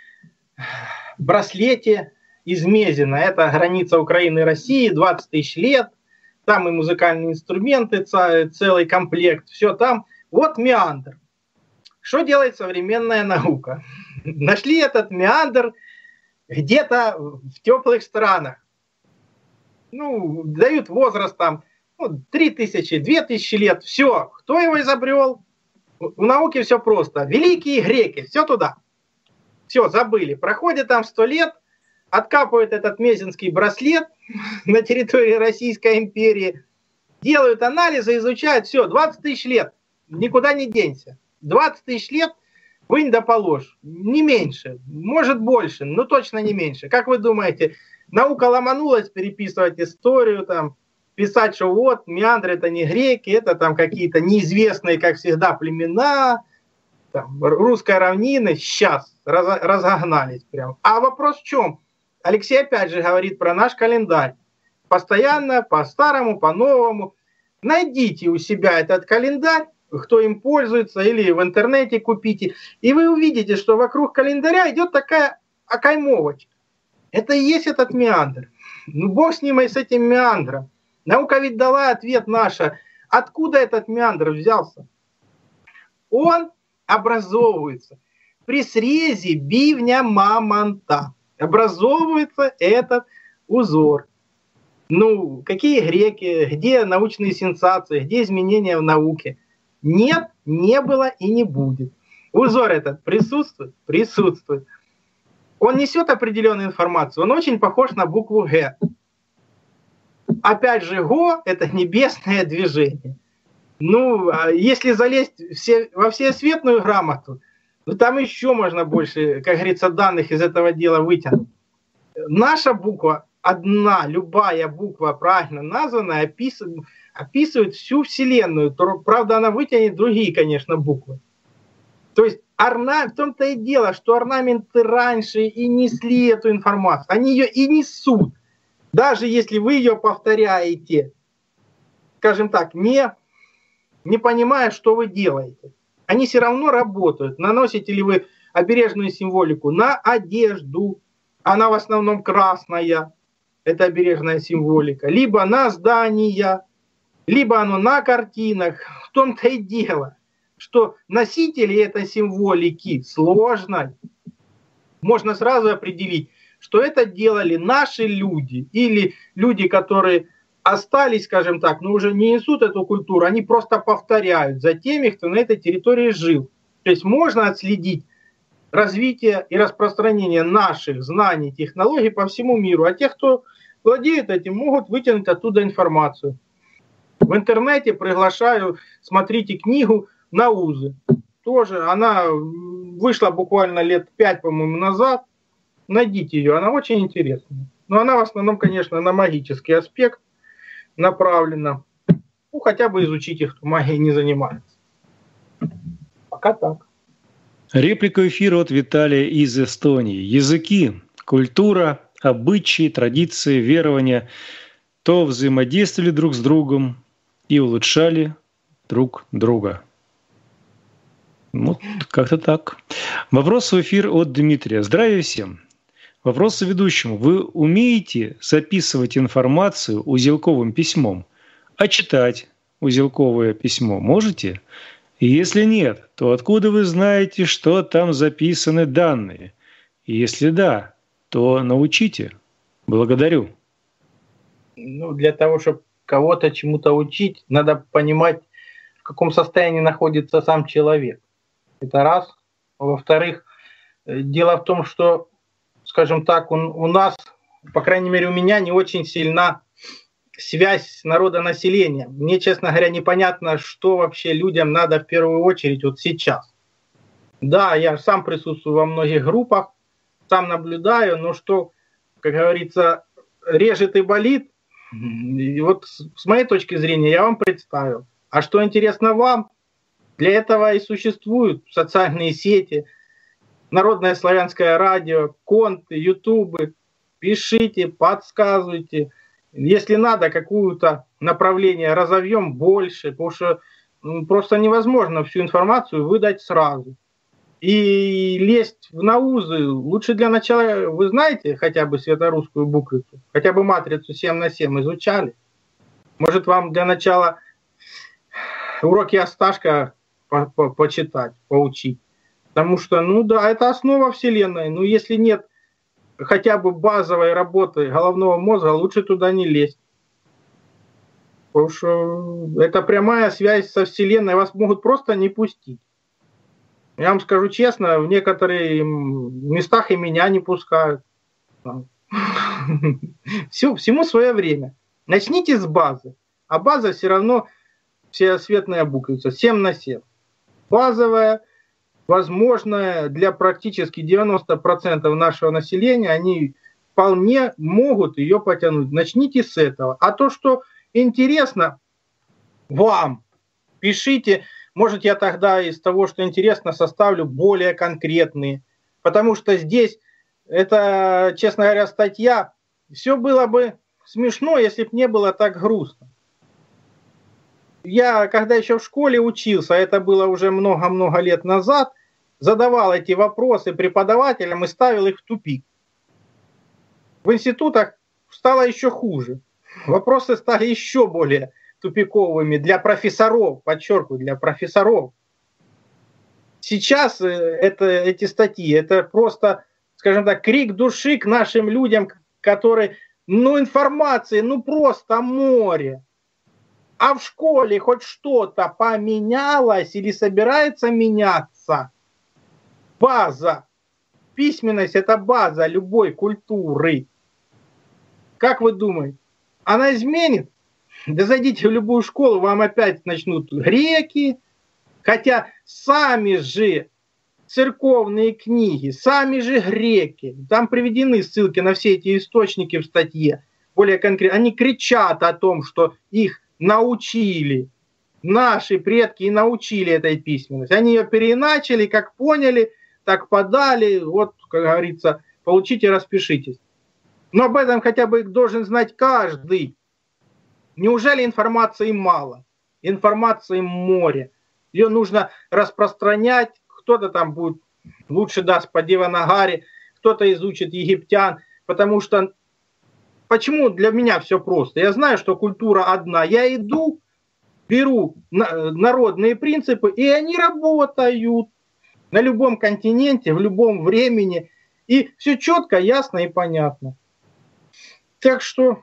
браслете из Мезина. Это граница Украины и России, двадцать тысяч лет. Там и музыкальные инструменты, целый комплект, все там. Вот меандр. Что делает современная наука? Нашли этот меандр где-то в теплых странах. Ну, дают возраст там ну, три тысячи, две тысячи лет. Все. Кто его изобрел? У науки все просто. Великие греки. Все туда. Все, забыли. Проходит там сто лет, откапывают этот мезенский браслет на территории Российской империи, делают анализы, изучают. Все, двадцать тысяч лет. Никуда не денься. двадцать тысяч лет вынь да положь. Не меньше. Может больше, но точно не меньше. Как вы думаете, наука ломанулась переписывать историю, там, писать, что вот, меандры это не греки, это там какие-то неизвестные, как всегда, племена, там, русской равнины. Сейчас раз, разогнались прям. А вопрос в чем? Алексей опять же говорит про наш календарь. Постоянно, по-старому, по-новому. Найдите у себя этот календарь, кто им пользуется, или в интернете купите, и вы увидите, что вокруг календаря идет такая окаймовочка. Это и есть этот меандр. Ну, бог с ним и с этим меандром. Наука ведь дала ответ наша. Откуда этот меандр взялся? Он образовывается при срезе бивня мамонта. Образовывается этот узор. Ну, какие греки, где научные сенсации, где изменения в науке? Нет, не было и не будет. Узор этот присутствует? Присутствует. Он несет определенную информацию, он очень похож на букву Г. Опять же, Го – это небесное движение. Ну, если залезть все, во всеосветную грамоту, ну, там еще можно больше, как говорится, данных из этого дела вытянуть. Наша буква одна, любая буква, правильно названная, описывает, описывает всю Вселенную. Правда, она вытянет другие, конечно, буквы. То есть орна... в том-то и дело, что орнаменты раньше и несли эту информацию. Они ее и несут. Даже если вы ее повторяете, скажем так, не, не понимая, что вы делаете. Они все равно работают. Наносите ли вы обережную символику на одежду, она в основном красная, это обережная символика, либо на здания, либо оно на картинах. В том-то и дело, что носители этой символики сложной. Можно сразу определить, что это делали наши люди или люди, которые остались, скажем так, но уже не несут эту культуру, они просто повторяют за теми, кто на этой территории жил. То есть можно отследить развитие и распространение наших знаний, технологий по всему миру. А те, кто владеет этим, могут вытянуть оттуда информацию. В интернете приглашаю, смотрите книгу «Наузы». Тоже она вышла буквально лет пять, по-моему, назад. Найдите ее, она очень интересная. Но она в основном, конечно, на магический аспект направлена. Ну, хотя бы изучите, кто магией не занимается. Пока так. Реплика эфира от Виталия из Эстонии. Языки, культура, обычаи, традиции, верования то взаимодействовали друг с другом и улучшали друг друга. Вот как-то так. Вопрос в эфир от Дмитрия. Здравия всем. Вопрос ведущему. Вы умеете записывать информацию узелковым письмом, а читать узелковое письмо можете? И если нет, то откуда вы знаете, что там записаны данные? И если да, то научите. Благодарю. Ну, для того, чтобы кого-то чему-то учить, надо понимать, в каком состоянии находится сам человек. Это раз. Во-вторых, дело в том, что, скажем так, у, у нас, по крайней мере, у меня не очень сильна связь с народонаселением. Мне, честно говоря, непонятно, что вообще людям надо в первую очередь вот сейчас. Да, я сам присутствую во многих группах, сам наблюдаю, но что, как говорится, режет и болит, и вот с моей точки зрения я вам представил. А что интересно вам, для этого и существуют социальные сети, Народное славянское радио, конты, ютубы. Пишите, подсказывайте. Если надо, какое-то направление разовьем больше, потому что просто невозможно всю информацию выдать сразу. И лезть в наузы лучше для начала, вы знаете хотя бы светорусскую буквицу, хотя бы матрицу семь на семь изучали. Может, вам для начала уроки Осташка по -по почитать, поучить. Потому что, ну да, это основа Вселенной. Но если нет хотя бы базовой работы головного мозга, лучше туда не лезть. Потому что это прямая связь со Вселенной, вас могут просто не пустить. Я вам скажу честно, в некоторых местах и меня не пускают. Все, всему свое время. Начните с базы. А база все равно всесветная буквица, семь на семь. Базовая, возможная для практически девяноста процентов нашего населения, они вполне могут ее потянуть. Начните с этого. А то, что интересно вам, пишите. Может, я тогда из того, что интересно, составлю более конкретные. Потому что здесь, это, честно говоря, статья, все было бы смешно, если бы не было так грустно. Я, когда еще в школе учился, это было уже много-много лет назад, задавал эти вопросы преподавателям и ставил их в тупик. В институтах стало еще хуже. Вопросы стали еще более тупиковыми для профессоров, подчеркиваю, для профессоров. Сейчас это, эти статьи, это просто, скажем так, крик души к нашим людям, которые, ну, информации, ну, просто море. А в школе хоть что-то поменялось или собирается меняться? База. Письменность – это база любой культуры. Как вы думаете, она изменит? Да зайдите в любую школу, вам опять начнут греки, хотя сами же церковные книги, сами же греки, там приведены ссылки на все эти источники в статье, более конкретно, они кричат о том, что их научили, наши предки и научили этой письменности. Они ее переиначили, как поняли, так подали, вот, как говорится, получите, распишитесь. Но об этом хотя бы должен знать каждый. Неужели информации мало? Информации море. Ее нужно распространять. Кто-то там будет, лучше даст по Деванагаре, кто-то изучит египтян. Потому что, почему для меня все просто? Я знаю, что культура одна. Я иду, беру народные принципы, и они работают на любом континенте, в любом времени. И все четко, ясно и понятно. Так что...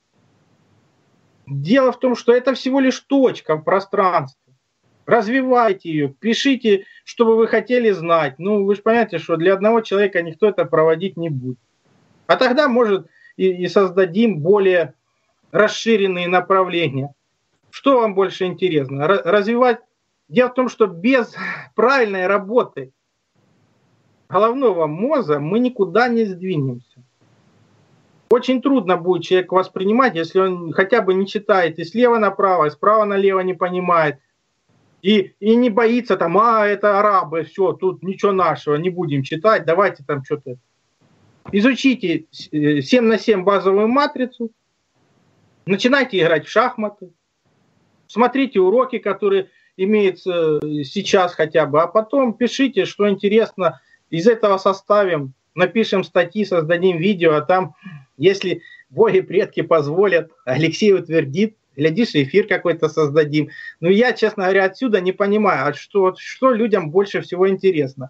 Дело в том, что это всего лишь точка в пространстве. Развивайте ее, пишите, что бы вы хотели знать. Ну, вы же понимаете, что для одного человека никто это проводить не будет. А тогда, может, и, и создадим более расширенные направления. Что вам больше интересно? Развивать? Дело в том, что без правильной работы головного мозга мы никуда не сдвинемся. Очень трудно будет человек воспринимать, если он хотя бы не читает и слева направо, и справа налево не понимает, и, и не боится там, а, это арабы, все, тут ничего нашего, не будем читать, давайте там что-то. Изучите семь на семь базовую матрицу, начинайте играть в шахматы, смотрите уроки, которые имеются сейчас хотя бы, а потом пишите, что интересно, из этого составим, напишем статьи, создадим видео, а там... Если боги предки позволят, Алексей утвердит, глядишь, эфир какой-то создадим. Но я, честно говоря, отсюда не понимаю, а что, что людям больше всего интересно.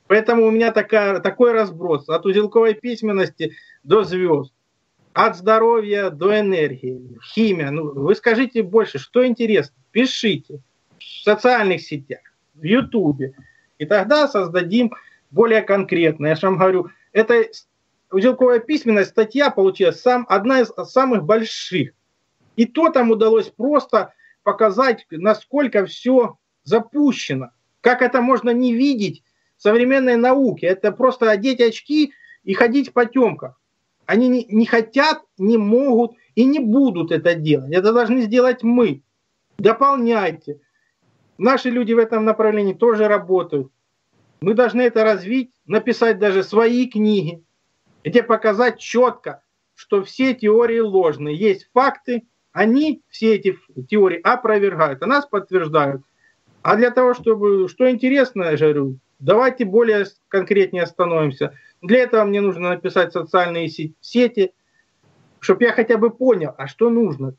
Поэтому у меня такая, такой разброс от узелковой письменности до звезд, от здоровья до энергии, химия. Ну, вы скажите больше, что интересно, пишите в социальных сетях, в Ютубе, и тогда создадим более конкретно. Я же вам говорю, это узелковая письменность, статья получилась сам, одна из самых больших. И то там удалось просто показать, насколько все запущено. Как это можно не видеть в современной науке. Это просто одеть очки и ходить в потемках. Они не, не хотят, не могут и не будут это делать. Это должны сделать мы. Дополняйте. Наши люди в этом направлении тоже работают. Мы должны это развить, написать даже свои книги, где показать четко, что все теории ложные. Есть факты, они все эти теории опровергают, а нас подтверждают. А для того, чтобы, что интересно, я говорю, давайте более конкретнее остановимся. Для этого мне нужно написать социальные сети, чтобы я хотя бы понял, а что нужно.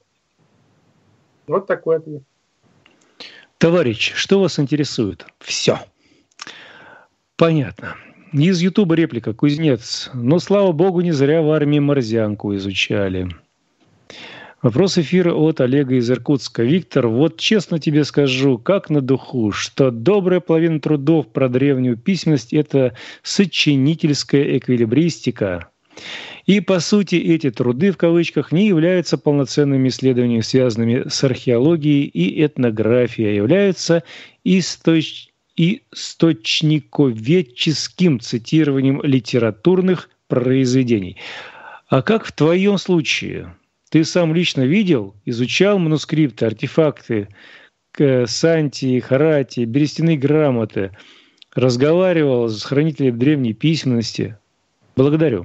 Вот такой ответ. Товарищ, что вас интересует? Все. Понятно. Из Ютуба реплика Кузнец. Но, слава богу, не зря в армии морзянку изучали. Вопрос эфира от Олега из Иркутска. Виктор, вот честно тебе скажу, как на духу, что добрая половина трудов про древнюю письменность – это сочинительская эквилибристика. И, по сути, эти труды, в кавычках, не являются полноценными исследованиями, связанными с археологией и этнографией, а являются источ... источниковедческим цитированием литературных произведений. А как в твоем случае? Ты сам лично видел, изучал манускрипты, артефакты, Санти, Харати, берестяные грамоты, разговаривал с хранителями древней письменности? Благодарю.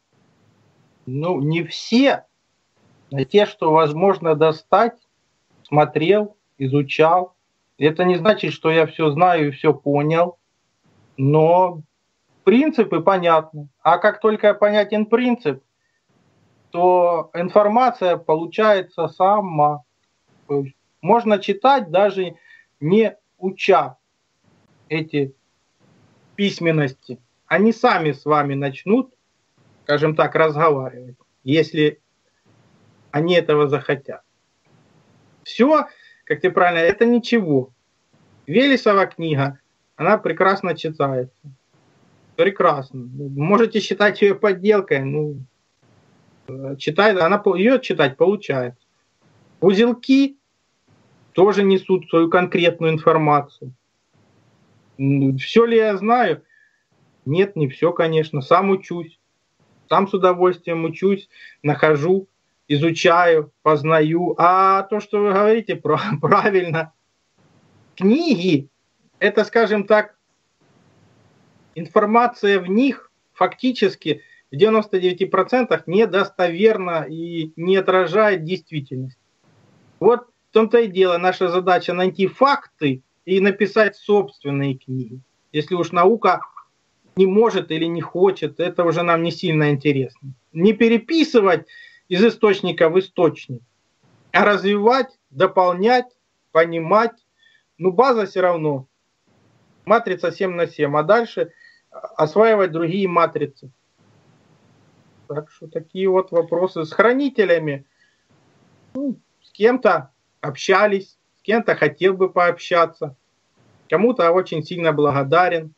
Ну, не все, а те, что возможно достать, смотрел, изучал. Это не значит, что я все знаю и все понял, но принципы понятны. А как только понятен принцип, то информация получается сама. Можно читать, даже не уча эти письменности. Они сами с вами начнут, скажем так, разговаривать, если они этого захотят. Все, как ты правильно, это ничего. Велесова книга, она прекрасно читается. Прекрасно. Можете считать ее подделкой, ну, читает, она, ее читать получается. Узелки тоже несут свою конкретную информацию. Все ли я знаю? Нет, не все, конечно. Сам учусь. Сам с удовольствием учусь, нахожу, изучаю, познаю. А то, что вы говорите, правильно. Книги, это, скажем так, информация в них фактически в девяноста девяти процентах недостоверна и не отражает действительность. Вот в том-то и дело. Наша задача найти факты и написать собственные книги. Если уж наука не может или не хочет, это уже нам не сильно интересно. Не переписывать из источника в источник, а развивать, дополнять, понимать. Ну, база все равно. Матрица семь на семь, а дальше осваивать другие матрицы. Так что такие вот вопросы с хранителями. Ну, с кем-то общались, с кем-то хотел бы пообщаться. Кому-то очень сильно благодарен.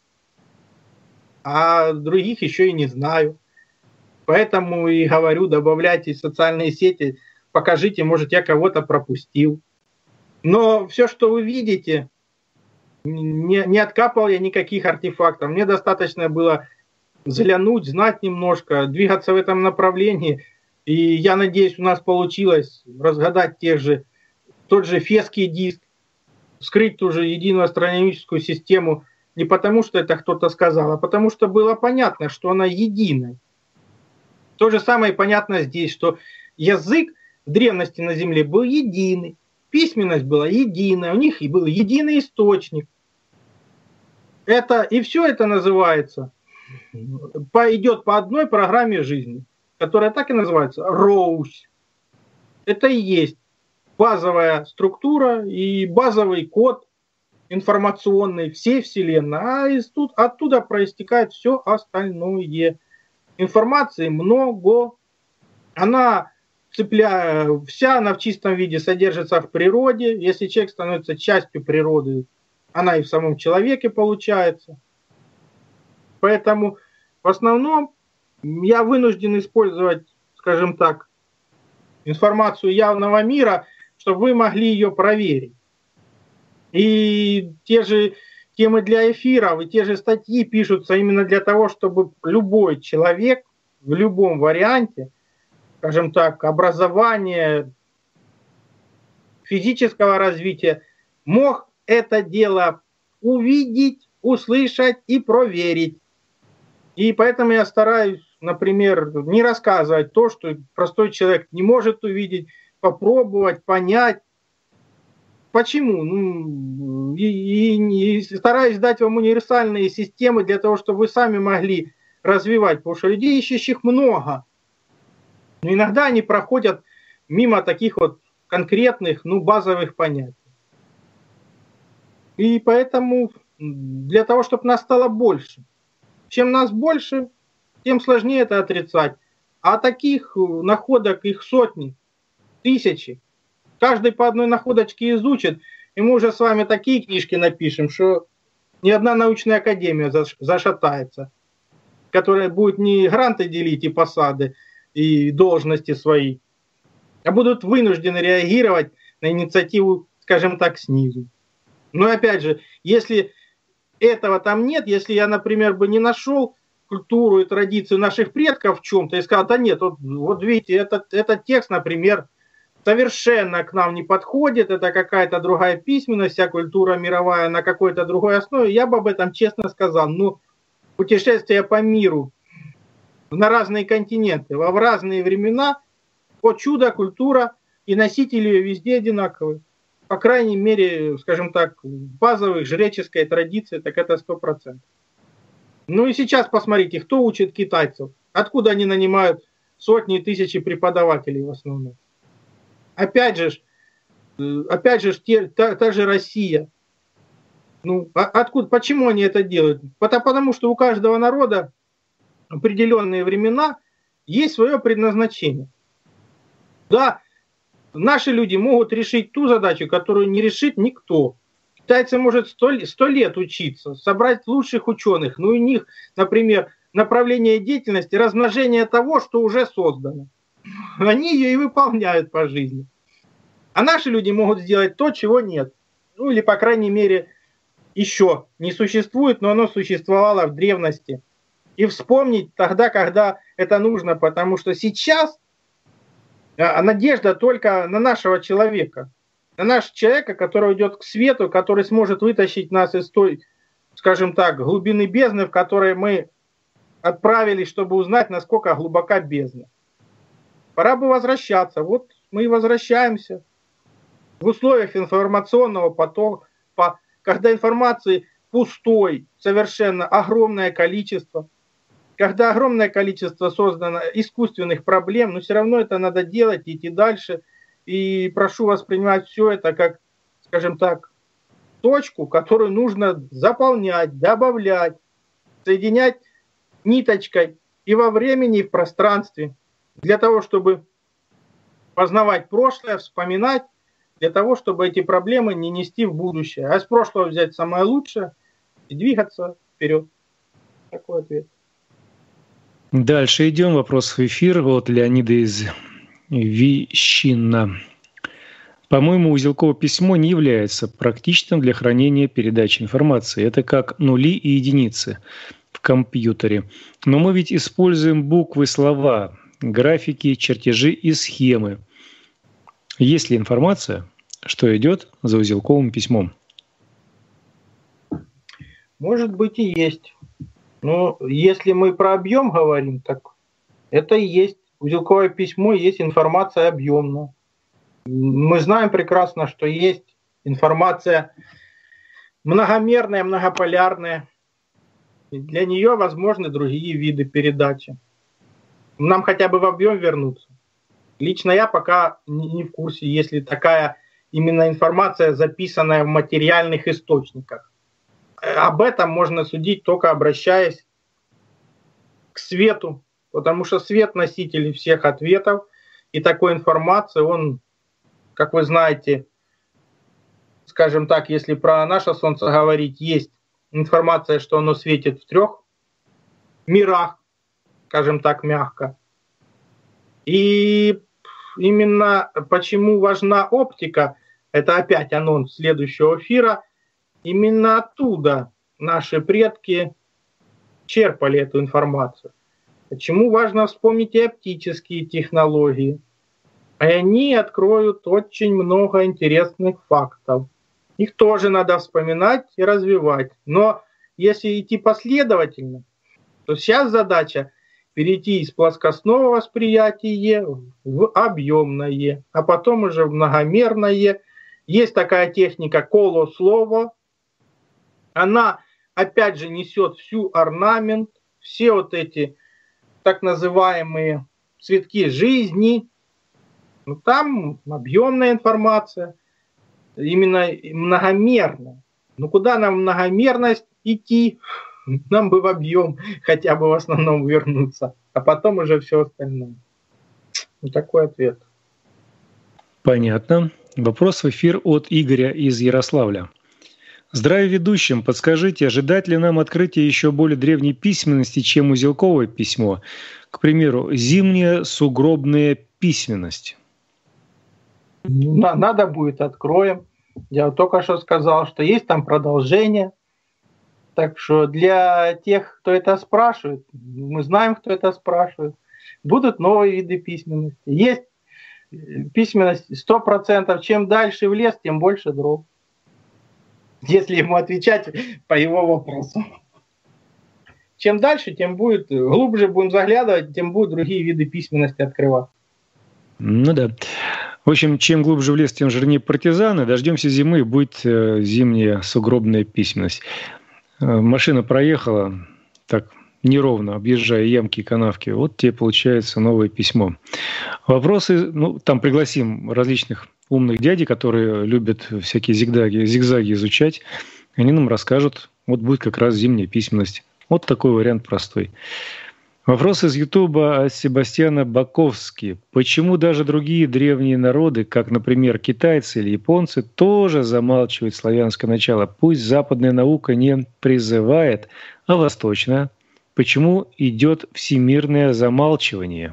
А других еще и не знаю. Поэтому и говорю, добавляйте в социальные сети, покажите, может, я кого-то пропустил. Но все, что вы видите, не, не откапывал я никаких артефактов. Мне достаточно было взглянуть, знать немножко, двигаться в этом направлении. И я надеюсь, у нас получилось разгадать тех же, тот же фесский диск, вскрыть ту же единую астрономическую систему не потому, что это кто-то сказал, а потому что было понятно, что она единая. То же самое понятно здесь, что язык в древности на Земле был единый, письменность была единая, у них и был единый источник. Это, и все это называется, идет по одной программе жизни, которая так и называется Роусь. Это и есть базовая структура и базовый код информационной всей Вселенной, а из тут, оттуда проистекает все остальное. Информации много, она цепляя, вся она в чистом виде содержится в природе. Если человек становится частью природы, она и в самом человеке получается. Поэтому в основном я вынужден использовать, скажем так, информацию явного мира, чтобы вы могли ее проверить. И те же темы для эфиров, и те же статьи пишутся именно для того, чтобы любой человек в любом варианте, скажем так, образования, физического развития, мог это дело увидеть, услышать и проверить. И поэтому я стараюсь, например, не рассказывать то, что простой человек не может увидеть, попробовать, понять. Почему? Ну, и, и, и стараюсь дать вам универсальные системы для того, чтобы вы сами могли развивать. Потому что людей ищущих много. Но иногда они проходят мимо таких вот конкретных, ну, базовых понятий. И поэтому для того, чтобы нас стало больше. Чем нас больше, тем сложнее это отрицать. А таких находок их сотни, тысячи. Каждый по одной находочке изучит, и мы уже с вами такие книжки напишем, что ни одна научная академия зашатается, которая будет не гранты делить и посады, и должности свои, а будут вынуждены реагировать на инициативу, скажем так, снизу. Но опять же, если этого там нет, если я, например, бы не нашел культуру и традицию наших предков в чем-то и сказал, да нет, вот, вот видите, этот, этот текст, например, совершенно к нам не подходит, это какая-то другая письменность, вся культура мировая на какой-то другой основе, я бы об этом честно сказал. Но путешествия по миру на разные континенты, во в разные времена, о чудо, культура и носители ее везде одинаковые. По крайней мере, скажем так, базовых жреческой традиции, так это сто процентов. Ну и сейчас посмотрите, кто учит китайцев, откуда они нанимают сотни и тысячи преподавателей в основном. Опять же, опять же те, та, та же Россия. Ну, а, откуда, почему они это делают? Потому, потому что у каждого народа определенные времена есть свое предназначение. Да, наши люди могут решить ту задачу, которую не решит никто. Китайцы могут сто лет учиться, собрать лучших ученых, но у них, например, направление деятельности, размножение того, что уже создано. Они ее и выполняют по жизни. А наши люди могут сделать то, чего нет. Ну или, по крайней мере, еще не существует, но оно существовало в древности. И вспомнить тогда, когда это нужно, потому что сейчас надежда только на нашего человека. На нашего человека, который идет к свету, который сможет вытащить нас из той, скажем так, глубины бездны, в которой мы отправились, чтобы узнать, насколько глубока бездна. Пора бы возвращаться. Вот мы и возвращаемся. В условиях информационного потока, когда информации пустой, совершенно огромное количество, когда огромное количество создано искусственных проблем, но все равно это надо делать, идти дальше. И прошу воспринимать все это как, скажем так, точку, которую нужно заполнять, добавлять, соединять ниточкой и во времени, и в пространстве, для того, чтобы познавать прошлое, вспоминать, для того, чтобы эти проблемы не нести в будущее. А из прошлого взять самое лучшее и двигаться вперед. Такой ответ. Дальше идем. Вопрос в эфир от Леонида из Вещина. По-моему, узелковое письмо не является практичным для хранения передачи информации. Это как нули и единицы в компьютере. Но мы ведь используем буквы, слова, графики, чертежи и схемы. Есть ли информация, что идет за узелковым письмом? Может быть и есть. Но если мы про объем говорим, так это и есть. Узелковое письмо есть информация объемная. Мы знаем прекрасно, что есть информация многомерная, многополярная. И для нее возможны другие виды передачи. Нам хотя бы в объем вернуться. Лично я пока не в курсе, есть ли такая именно информация, записанная в материальных источниках. Об этом можно судить, только обращаясь к свету, потому что свет носитель всех ответов, и такой информации, он, как вы знаете, скажем так, если про наше Солнце говорить, есть информация, что оно светит в трех мирах, скажем так, мягко. И именно почему важна оптика, это опять анонс следующего эфира, именно оттуда наши предки черпали эту информацию. Почему важно вспомнить и оптические технологии? И они откроют очень много интересных фактов. Их тоже надо вспоминать и развивать. Но если идти последовательно, то сейчас задача перейти из плоскостного восприятия в объемное, а потом уже в многомерное. Есть такая техника коло-слово. Она, опять же, несет всю орнамент, все вот эти так называемые цветки жизни. Ну, там объемная информация, именно многомерная. Ну куда нам многомерность идти? Нам бы в объем хотя бы в основном вернуться, а потом уже все остальное. Вот такой ответ. Понятно. Вопрос в эфир от Игоря из Ярославля. Здравия ведущим. Подскажите, ожидать ли нам открытия еще более древней письменности, чем узелковое письмо? К примеру, зимняя сугробная письменность. Надо будет, откроем. Я только что сказал, что есть там продолжение. Так что для тех, кто это спрашивает, мы знаем, кто это спрашивает, будут новые виды письменности. Есть письменность сто процентов. Чем дальше в лес, тем больше дров. Если ему отвечать по его вопросу. Чем дальше, тем будет, глубже будем заглядывать, тем будут другие виды письменности открывать. Ну да. В общем, чем глубже в лес, тем жирнее партизаны. Дождемся зимы, будет э, зимняя сугробная письменность. Э, машина проехала так неровно, объезжая ямки и канавки. Вот тебе получается новое письмо. Вопросы, ну, там пригласим различных умных дядей, которые любят всякие зигзаги, зигзаги изучать. Они нам расскажут, вот будет как раз зимняя письменность. Вот такой вариант простой. Вопрос из Ютуба от Себастьяна Баковски. Почему даже другие древние народы, как, например, китайцы или японцы, тоже замалчивают славянское начало? Пусть западная наука не призывает, а восточная. Почему идет всемирное замалчивание?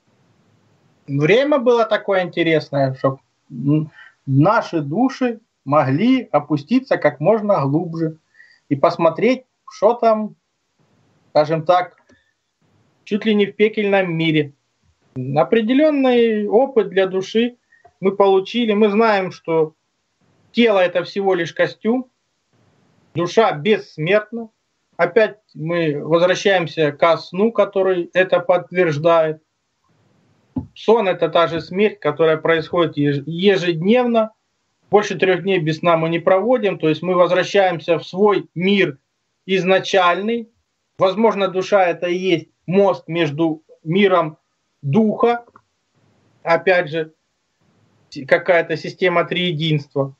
Время было такое интересное, чтобы наши души могли опуститься как можно глубже и посмотреть, что там, скажем так, чуть ли не в пекельном мире. Определенный опыт для души мы получили. Мы знаем, что тело – это всего лишь костюм, душа бессмертна. Опять мы возвращаемся ко сну, который это подтверждает. Сон – это та же смерть, которая происходит ежедневно. Больше трех дней без сна мы не проводим. То есть мы возвращаемся в свой мир изначальный. Возможно, душа – это и есть мост между миром духа, опять же, какая-то система триединства.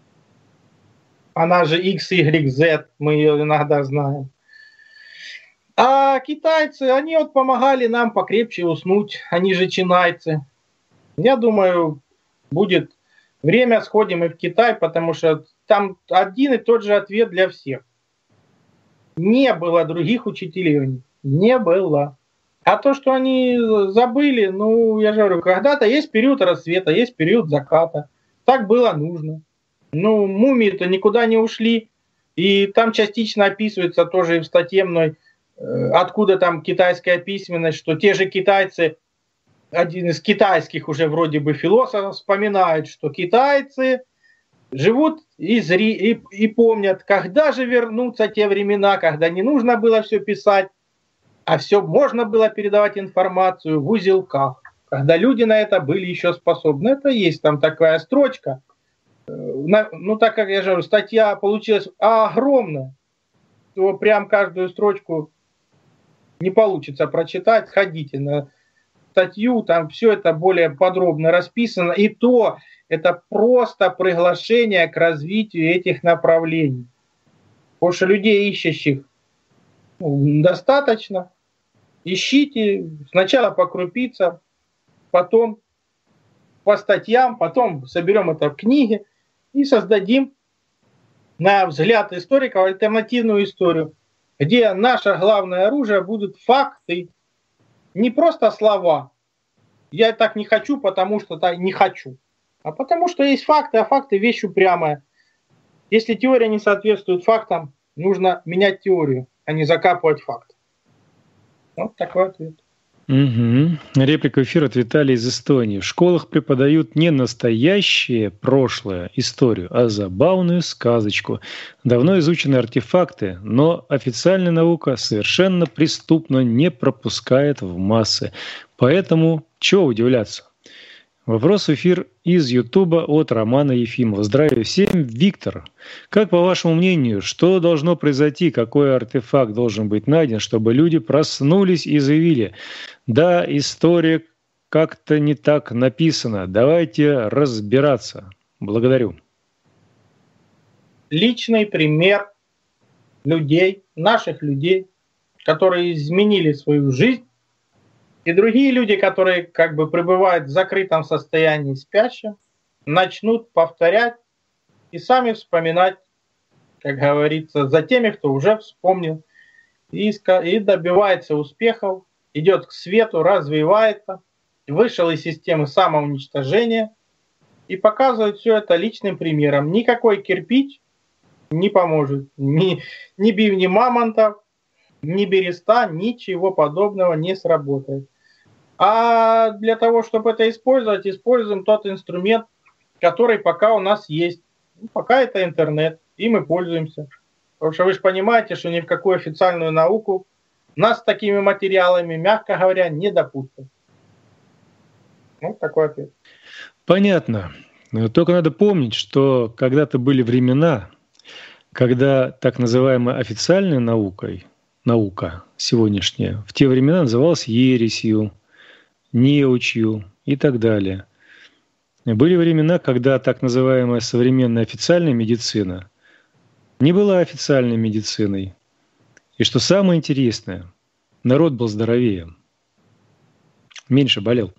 Она же X, Y, Z, мы ее иногда знаем. А китайцы, они вот помогали нам покрепче уснуть, они же чинайцы. Я думаю, будет время, сходим и в Китай, потому что там один и тот же ответ для всех. Не было других учителей у них. Не было. А то, что они забыли, ну, я же говорю, когда-то есть период рассвета, есть период заката. Так было нужно. Ну, мумии-то никуда не ушли. И там частично описывается тоже и в статье мной, откуда там китайская письменность, что те же китайцы, один из китайских уже вроде бы философов вспоминает, что китайцы живут и, зри, и, и помнят, когда же вернутся те времена, когда не нужно было все писать, а все можно было передавать информацию в узелках, когда люди на это были еще способны. Это есть там такая строчка. Ну, так как я же говорю, статья получилась огромная, то прям каждую строчку не получится прочитать. Ходите на статью, там все это более подробно расписано, и то это просто приглашение к развитию этих направлений. Потому что людей, ищущих, ну, достаточно. Ищите сначала по крупицам, потом по статьям, потом соберем это в книге и создадим, на взгляд историков, альтернативную историю, где наше главное оружие будут факты, не просто слова. Я так не хочу, потому что так не хочу. А потому что есть факты, а факты вещь упрямая. Если теория не соответствует фактам, нужно менять теорию, а не закапывать факты. Вот такой ответ. Угу. Реплика эфира от Виталия из Эстонии. В школах преподают не настоящее прошлое, историю, а забавную сказочку. Давно изучены артефакты, но официальная наука совершенно преступно не пропускает в массы. Поэтому чего удивляться? Вопрос в эфир из Ютуба от Романа Ефимова. Здравия всем, Виктор. Как, по вашему мнению, что должно произойти, какой артефакт должен быть найден, чтобы люди проснулись и заявили: да, история как-то не так написана, давайте разбираться. Благодарю. Личный пример людей, наших людей, которые изменили свою жизнь, и другие люди, которые как бы пребывают в закрытом состоянии спящим, начнут повторять и сами вспоминать, как говорится, за теми, кто уже вспомнил, и, и добивается успехов, идет к свету, развивается, вышел из системы самоуничтожения и показывает все это личным примером. Никакой кирпич не поможет, ни, ни бивни мамонтов, ни береста, ничего подобного не сработает. А для того, чтобы это использовать, используем тот инструмент, который пока у нас есть. Пока это интернет, и мы пользуемся. Потому что вы же понимаете, что ни в какую официальную науку нас с такими материалами, мягко говоря, не допустят. Ну, такой ответ. Понятно. Но только надо помнить, что когда-то были времена, когда так называемая официальная наукой, наука сегодняшняя, в те времена называлась ересью, неучью и так далее. Были времена, когда так называемая современная официальная медицина не была официальной медициной. И что самое интересное, народ был здоровее, меньше болел.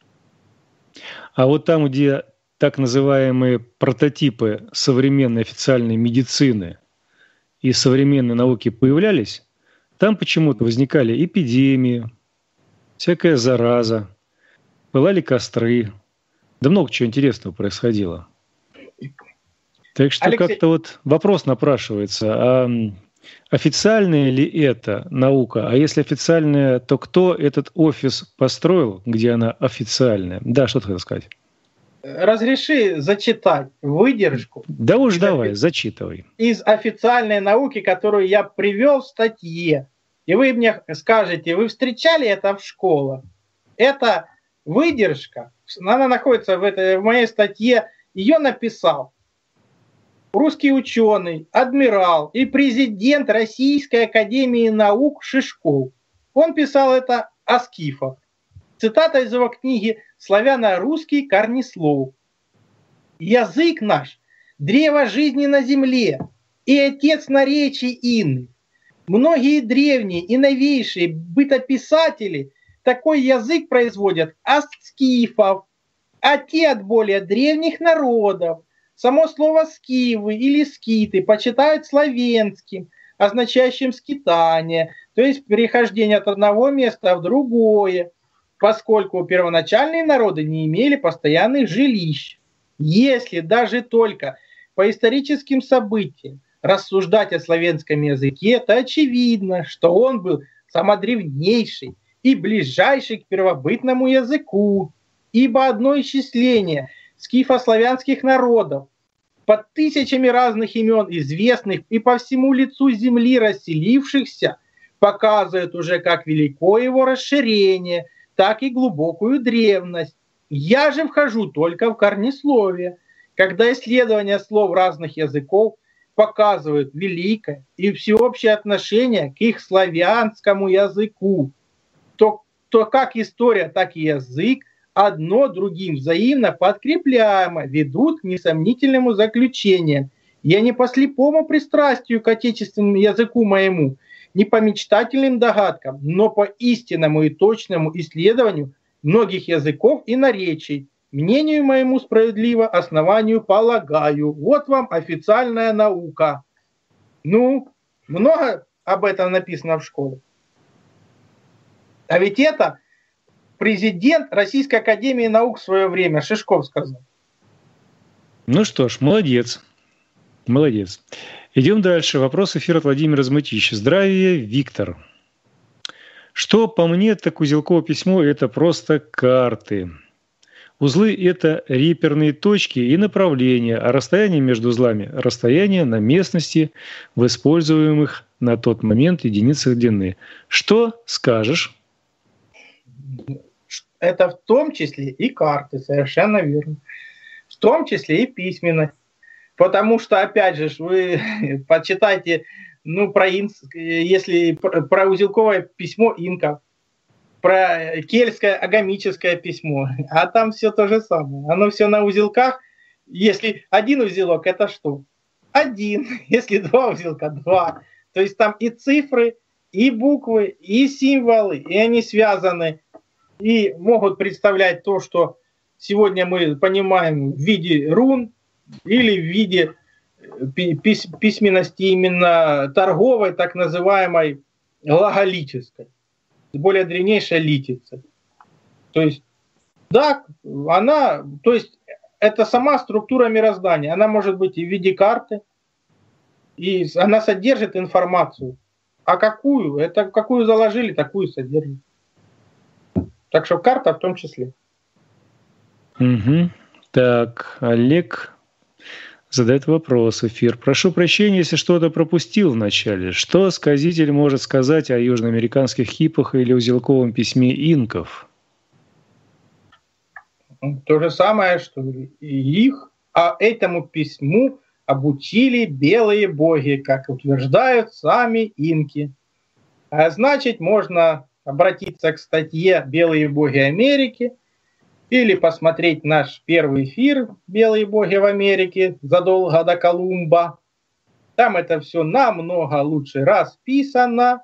А вот там, где так называемые прототипы современной официальной медицины и современной науки появлялись, там почему-то возникали эпидемии, всякая зараза, пылали костры, да много чего интересного происходило. Так что Алексей... как-то вот вопрос напрашивается, а официальная ли это наука? А если официальная, то кто этот офис построил, где она официальная? Да, что ты хотел сказать? Разреши зачитать выдержку. Да уж давай, офи... зачитывай. Из официальной науки, которую я привел в статье. И вы мне скажете, вы встречали это в школах? Это выдержка, она находится в, этой, в моей статье, ее написал русский ученый, адмирал и президент Российской академии наук Шишков. Он писал это о скифах. Цитата из его книги «Славяно-русский корнеслов». «Язык наш – древо жизни на земле и отец наречий иных. Многие древние и новейшие бытописатели такой язык производят от скифов, а те от более древних народов. Само слово «скифы» или «скиты» почитают славянским, означающим скитание, то есть перехождение от одного места в другое, поскольку первоначальные народы не имели постоянных жилищ. Если даже только по историческим событиям рассуждать о славянском языке, то очевидно, что он был самодревнейший и ближайший к первобытному языку, ибо одно исчисление скифославянских народов под тысячами разных имен, известных и по всему лицу земли расселившихся, показывает уже как великое его расширение, так и глубокую древность. Я же вхожу только в корнесловие, когда исследование слов разных языков показывают великое и всеобщее отношение к их славянскому языку, то то как история, так и язык одно другим взаимно подкрепляемо ведут к несомнительному заключению. Я не по слепому пристрастию к отечественному языку моему, не по мечтательным догадкам, но по истинному и точному исследованию многих языков и наречий, мнению моему справедливо, основанию полагаю. Вот вам официальная наука. Ну, много об этом написано в школе. А ведь это президент Российской академии наук в свое время, Шишков, сказал. Ну что ж, молодец. Молодец. Идем дальше. Вопрос эфира от Владимира Змытища. Здравия, Виктор. Что по мне, так узелковое письмо – это просто карты. Узлы – это реперные точки и направления, а расстояние между узлами – расстояние на местности в используемых на тот момент единицах длины. Что скажешь? Это в том числе и карты, совершенно верно. В том числе и письменность. Потому что, опять же, вы почитайте, ну, про инс, если про узелковое письмо инков, про кельтское агамическое письмо, а там все то же самое. Оно все на узелках. Если один узелок, это что? Один. Если два узелка, два. То есть там и цифры, и буквы, и символы, и они связаны, и могут представлять то, что сегодня мы понимаем в виде рун или в виде письменности именно торговой, так называемой логолитической, более древнейшей литицы. То есть, да, она, то есть это сама структура мироздания. Она может быть и в виде карты, и она содержит информацию. А какую? Это какую заложили, такую содержит. Так что карта в том числе. Угу. Так, Олег задает вопрос в эфир. Прошу прощения, если что-то пропустил в начале. Что сказитель может сказать о южноамериканских хиппах или узелковом письме инков? То же самое, что и их, а этому письму обучили белые боги, как утверждают сами инки. А значит, можно обратиться к статье «Белые боги Америки» или посмотреть наш первый эфир «Белые боги в Америке» задолго до Колумба. Там это все намного лучше расписано.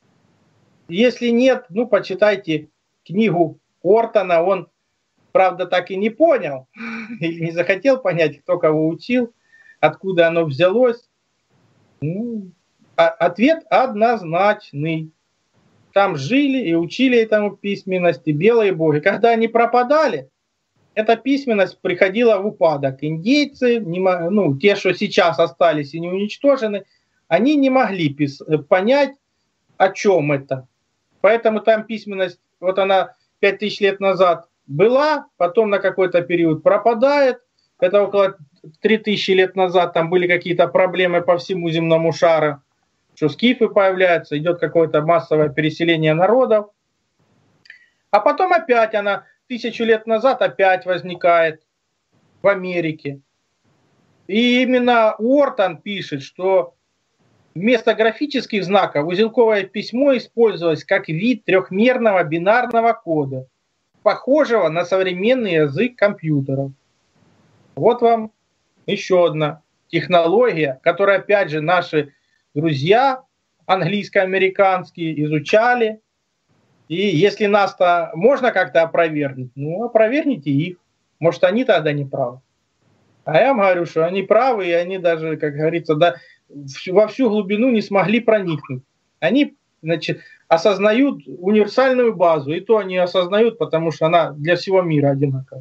Если нет, ну, почитайте книгу Ортона. Он, правда, так и не понял или не захотел понять, кто кого учил, откуда оно взялось. Ну, а ответ однозначный. Там жили и учили этому письменности белые боги. Когда они пропадали, эта письменность приходила в упадок. Индейцы, ну, те, что сейчас остались и не уничтожены, они не могли пис- понять, о чем это. Поэтому там письменность, вот она пять тысяч лет назад была, потом на какой-то период пропадает. Это около три тысячи лет назад там были какие-то проблемы по всему земному шару, что скифы появляются, идет какое-то массовое переселение народов. А потом опять она тысячу лет назад опять возникает в Америке. И именно Уортон пишет, что вместо графических знаков узелковое письмо использовалось как вид трехмерного бинарного кода, похожего на современный язык компьютеров. Вот вам еще одна технология, которую опять же наши друзья английско-американские изучали. И если нас-то можно как-то опровергнуть, ну, опровергните их. Может, они тогда не правы. А я вам говорю, что они правы, и они даже, как говорится, да, во всю глубину не смогли проникнуть. Они, значит, осознают универсальную базу, и то они осознают, потому что она для всего мира одинаковая.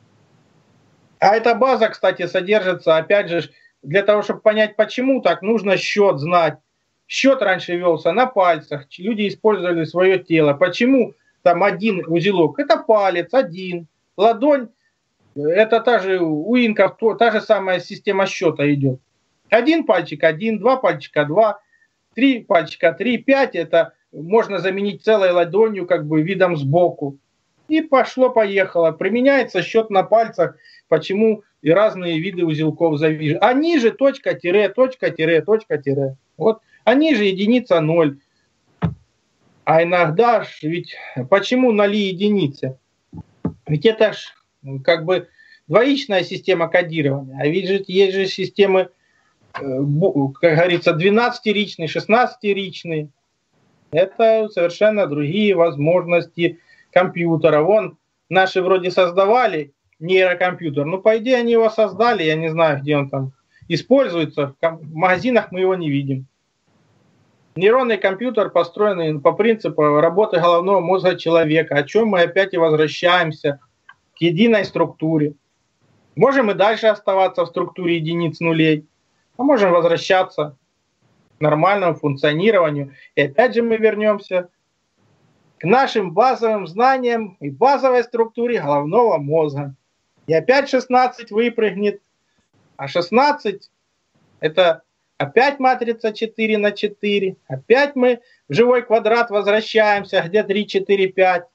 А эта база, кстати, содержится, опять же, для того, чтобы понять, почему так, нужно счет знать. Счет раньше велся на пальцах, люди использовали свое тело. Почему там один узелок? Это палец, один. Ладонь, это та же, у инков та же самая система счета идет. Один пальчик, один, два пальчика, два, три пальчика, три, пять. Это можно заменить целой ладонью, как бы видом сбоку. И пошло-поехало. Применяется счет на пальцах. Почему и разные виды узелков завижу. Они же точка, тире, точка, тире, точка, тире. Вот. Они же единица ноль. А иногда ж, ведь почему нули единицы? Ведь это ж как бы двоичная система кодирования, а ведь же есть же системы, как говорится, двенадцатиричные, шестнадцатиричные. Это совершенно другие возможности компьютера. Вон наши вроде создавали нейрокомпьютер, ну по идее они его создали, я не знаю, где он там используется, в магазинах мы его не видим. Нейронный компьютер построен по принципу работы головного мозга человека, о чем мы опять и возвращаемся к единой структуре. Можем и дальше оставаться в структуре единиц нулей, а можем возвращаться к нормальному функционированию. И опять же мы вернемся к нашим базовым знаниям и базовой структуре головного мозга. И опять шестнадцать выпрыгнет, а шестнадцать это... Опять матрица четыре на четыре. Опять мы в живой квадрат возвращаемся, где три, четыре, пять.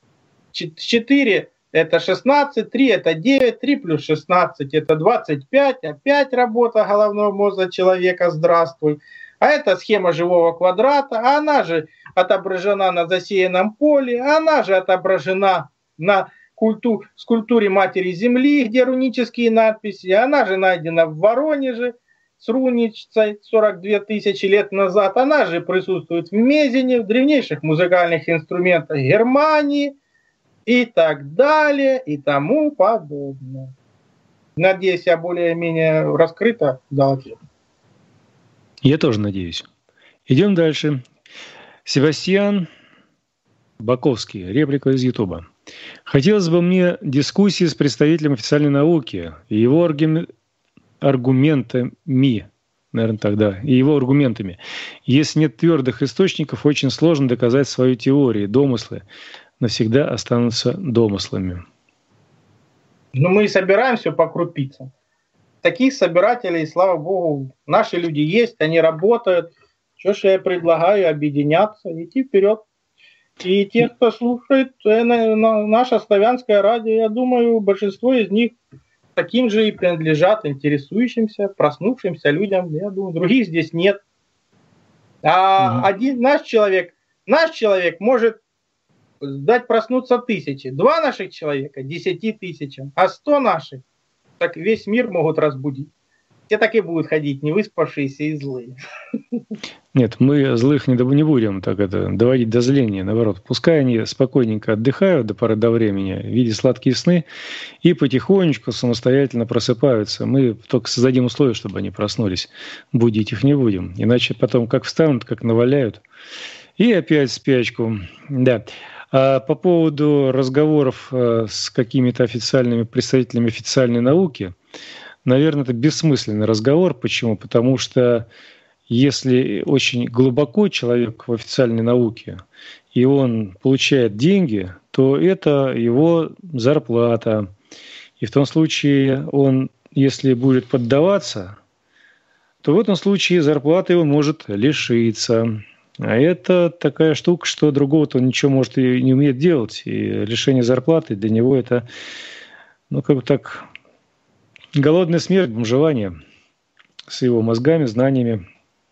четыре это шестнадцать, три это девять, три плюс шестнадцать это двадцать пять. Опять работа головного мозга человека, здравствуй. А это схема живого квадрата, а она же отображена на засеянном поле, а она же отображена на культу, скульптуре Матери Земли, где рунические надписи, она же найдена в Воронеже с руничцей сорок две тысячи лет назад. Она же присутствует в Мезене, в древнейших музыкальных инструментах Германии и так далее и тому подобное. Надеюсь, я более-менее раскрыто дал ответ. Я тоже надеюсь. Идем дальше. Себастьян Баковский, реплика из Ютуба. Хотелось бы мне дискуссии с представителем официальной науки и его аргументами, аргументами, наверное, тогда, и его аргументами. Если нет твердых источников, очень сложно доказать свою теорию. Домыслы навсегда останутся домыслами. Но мы и собираем все по крупицам. Таких собирателей, слава богу, наши люди есть, они работают. Что ж я предлагаю объединяться, идти вперед. И те, кто слушает наше славянское радио, я думаю, большинство из них таким же и принадлежат интересующимся, проснувшимся людям. Я думаю, других здесь нет. А mm-hmm. один наш человек, наш человек может дать проснуться тысячи. Два наших человека десяти тысячам, а сто наших так весь мир могут разбудить. Те так и будут ходить, невыспавшиеся и злые. Нет, мы злых не, не будем так это доводить до зления, наоборот. Пускай они спокойненько отдыхают до поры до времени, видя сладкие сны, и потихонечку самостоятельно просыпаются. Мы только создадим условия, чтобы они проснулись. Будить их не будем. Иначе потом как встанут, как наваляют. И опять в спячку. Да. А по поводу разговоров с какими-то официальными представителями официальной науки, наверное, это бессмысленный разговор. Почему? Потому что если очень глубоко человек в официальной науке, и он получает деньги, то это его зарплата. И в том случае он, если будет поддаваться, то в этом случае зарплаты он может лишиться. А это такая штука, что другого-то он ничего может и не умеет делать. И лишение зарплаты для него это, ну, как бы так, голодная смерть, бомжевание с его мозгами, знаниями.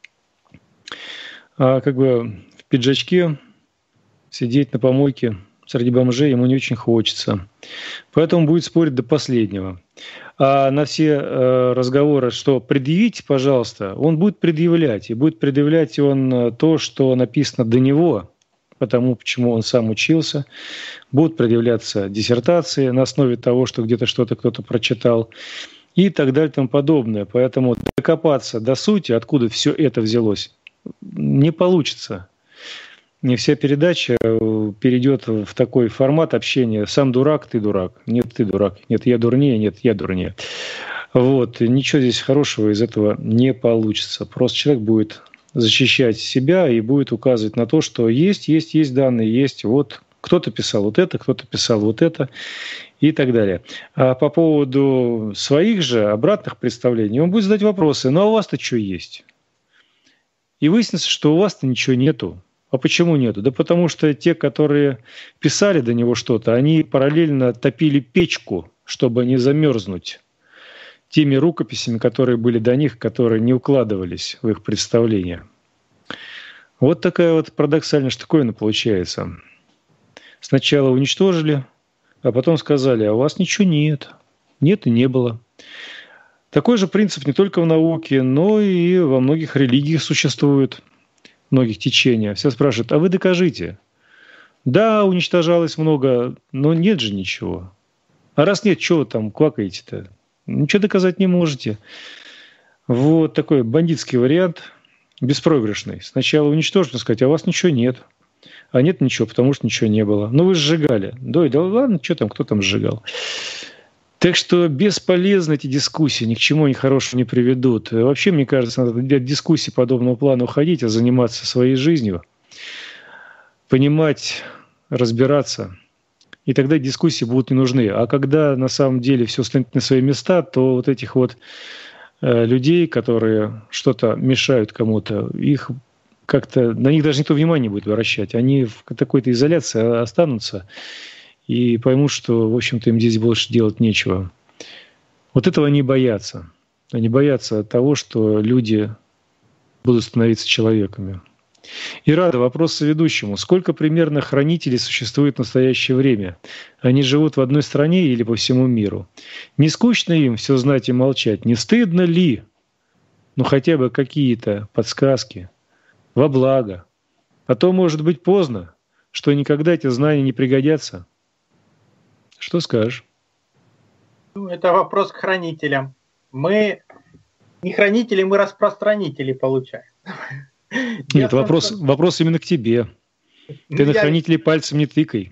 А как бы в пиджачке сидеть на помойке среди бомжей ему не очень хочется. Поэтому будет спорить до последнего. А на все э, разговоры, что предъявите, пожалуйста, он будет предъявлять. И будет предъявлять он то, что написано до него, потому почему он сам учился. Будут предъявляться диссертации на основе того, что где-то что-то кто-то прочитал. И так далее и тому подобное. Поэтому докопаться до сути, откуда все это взялось, не получится. Не вся передача перейдет в такой формат общения. Сам дурак, ты дурак. Нет, ты дурак. Нет, я дурнее. Нет, я дурнее. Вот. Ничего здесь хорошего из этого не получится. Просто человек будет защищать себя и будет указывать на то, что есть, есть, есть данные, есть. Вот кто-то писал вот это, кто-то писал вот это и так далее. А по поводу своих же обратных представлений он будет задать вопросы. Ну, а у вас-то что есть? И выяснится, что у вас-то ничего нету. А почему нету? Да потому что те, которые писали до него что-то, они параллельно топили печку, чтобы не замерзнуть теми рукописями, которые были до них, которые не укладывались в их представления. Вот такая вот парадоксальная штуковина получается. Сначала уничтожили, а потом сказали, а у вас ничего нет. Нет и не было. Такой же принцип не только в науке, но и во многих религиях существует, в многих течениях. Все спрашивают, а вы докажите. Да, уничтожалось много, но нет же ничего. А раз нет, чего вы там квакаете-то? Ничего доказать не можете. Вот такой бандитский вариант, беспроигрышный. Сначала уничтожить, сказать, а у вас ничего нет. А нет ничего, потому что ничего не было. Ну вы сжигали. Да, да ладно, что там, кто там сжигал. Так что бесполезны эти дискуссии, ни к чему они хорошему не приведут. Вообще, мне кажется, надо от дискуссий подобного плана уходить, а заниматься своей жизнью, понимать, разбираться. И тогда дискуссии будут не нужны. А когда на самом деле все станет на свои места, то вот этих вот э, людей, которые что-то мешают кому-то, их как-то, на них даже никто внимания не будет обращать. Они в какой-то изоляции останутся и поймут, что, в общем-то, им здесь больше делать нечего. Вот этого они боятся. Они боятся того, что люди будут становиться человеками. И Рада, вопрос соведущему. Сколько примерно хранителей существует в настоящее время? Они живут в одной стране или по всему миру? Не скучно им все знать и молчать? Не стыдно ли? Ну, хотя бы какие-то подсказки во благо. А то, может быть, поздно, что никогда эти знания не пригодятся. Что скажешь? Ну, это вопрос к хранителям. Мы не хранители, мы распространители, получается. Нет, вопрос, что... вопрос именно к тебе. Ты на хранителей пальцем не тыкай.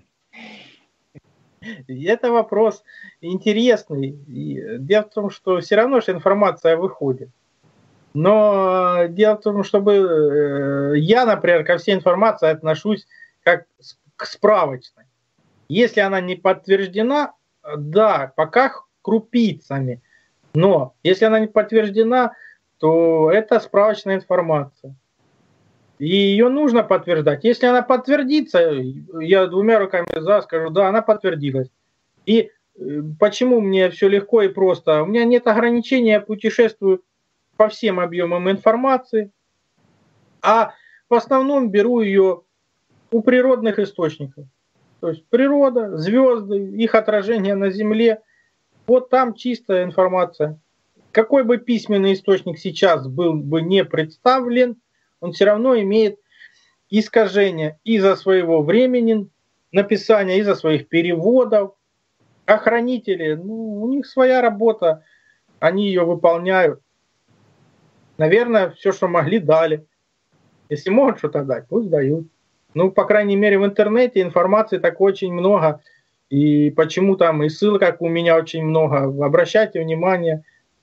Это вопрос интересный. Дело в том, что все равно же информация выходит. Но дело в том, чтобы я, например, ко всей информации отношусь как к справочной. Если она не подтверждена, да, пока крупицами. Но если она не подтверждена, то это справочная информация. И ее нужно подтверждать. Если она подтвердится, я двумя руками за скажу, да, она подтвердилась. И почему мне все легко и просто? У меня нет ограничений, я путешествую по всем объемам информации, а в основном беру ее у природных источников. То есть природа, звезды, их отражение на Земле. Вот там чистая информация. Какой бы письменный источник сейчас был бы не представлен, он все равно имеет искажение из-за своего времени написания, из-за своих переводов. А хранители, ну, у них своя работа, они ее выполняют. Наверное, все, что могли, дали. Если могут что-то дать, пусть дают. Ну, по крайней мере, в интернете информации так очень много. И почему там и ссылок, как у меня, очень много. Обращайте внимание.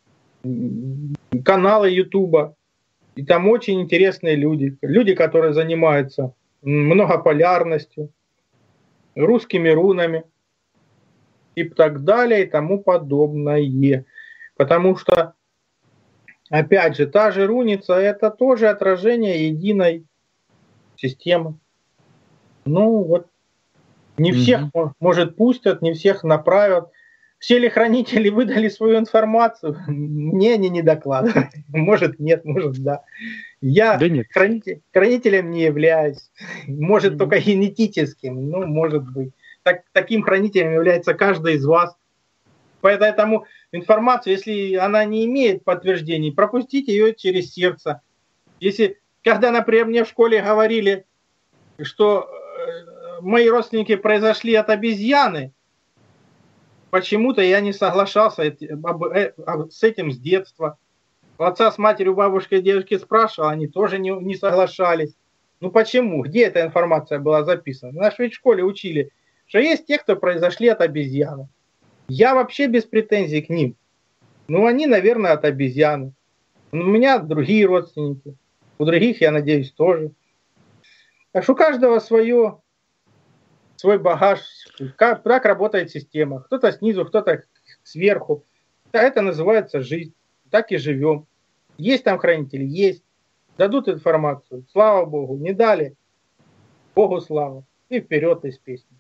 Каналы Ютуба. И там очень интересные люди. Люди, которые занимаются многополярностью, русскими рунами и так далее, и тому подобное. Потому что, опять же, та же руница – это тоже отражение единой системы. Ну вот, не всех, mm-hmm. может, пустят, не всех направят. Все ли хранители выдали свою информацию? Мне они не докладывают. Может, нет, может, да. Я да нет. Хранитель, хранителем не являюсь. Может, mm-hmm. только генетическим. Ну, может быть. Так, таким хранителем является каждый из вас. Поэтому информацию, если она не имеет подтверждений, пропустите ее через сердце. Если, когда, например, мне в школе говорили, что мои родственники произошли от обезьяны, почему-то я не соглашался с этим с детства. Отца с матерью, бабушкой и дедушкой спрашивал, они тоже не, не соглашались. Ну почему? Где эта информация была записана? Нас ведь в школе учили, что есть те, кто произошли от обезьяны. Я вообще без претензий к ним. Ну они, наверное, от обезьяны. У меня другие родственники. У других, я надеюсь, тоже. Так что у каждого свое, свой багаж. Как, как работает система. Кто-то снизу, кто-то сверху. Это называется жизнь. Так и живем. Есть там хранители? Есть. Дадут информацию. Слава Богу. Не дали? Богу слава. И вперед из песни.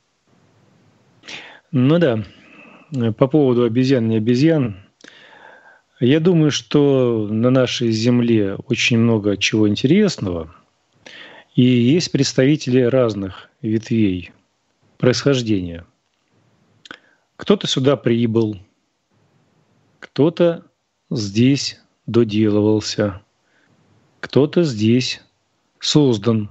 Ну да. По поводу обезьян, не обезьян. Я думаю, что на нашей Земле очень много чего интересного. И есть представители разных ветвей происхождения. Кто-то сюда прибыл, кто-то здесь доделывался, кто-то здесь создан.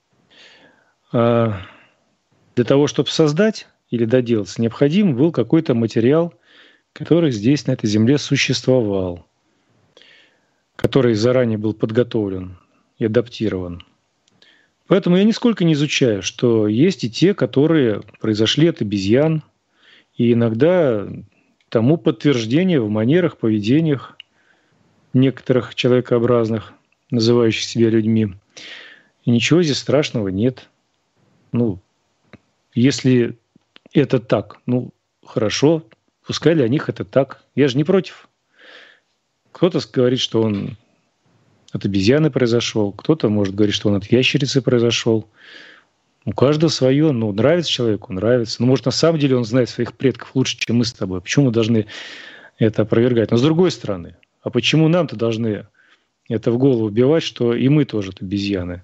А для того, чтобы создать или доделаться, необходим был какой-то материал, который здесь, на этой земле, существовал, который заранее был подготовлен и адаптирован. Поэтому я нисколько не изучаю, что есть и те, которые произошли от обезьян, и иногда тому подтверждение в манерах, поведениях некоторых человекообразных, называющих себя людьми. И ничего здесь страшного нет. Ну, если это так, ну, хорошо, пускай для них это так. Я же не против. Кто-то говорит, что он от обезьяны произошел, кто-то может говорить, что он от ящерицы произошел. У каждого свое, ну, нравится человеку, нравится. Ну, может, на самом деле он знает своих предков лучше, чем мы с тобой. Почему мы должны это опровергать? Но с другой стороны, а почему нам-то должны это в голову вбивать, что и мы тоже обезьяны?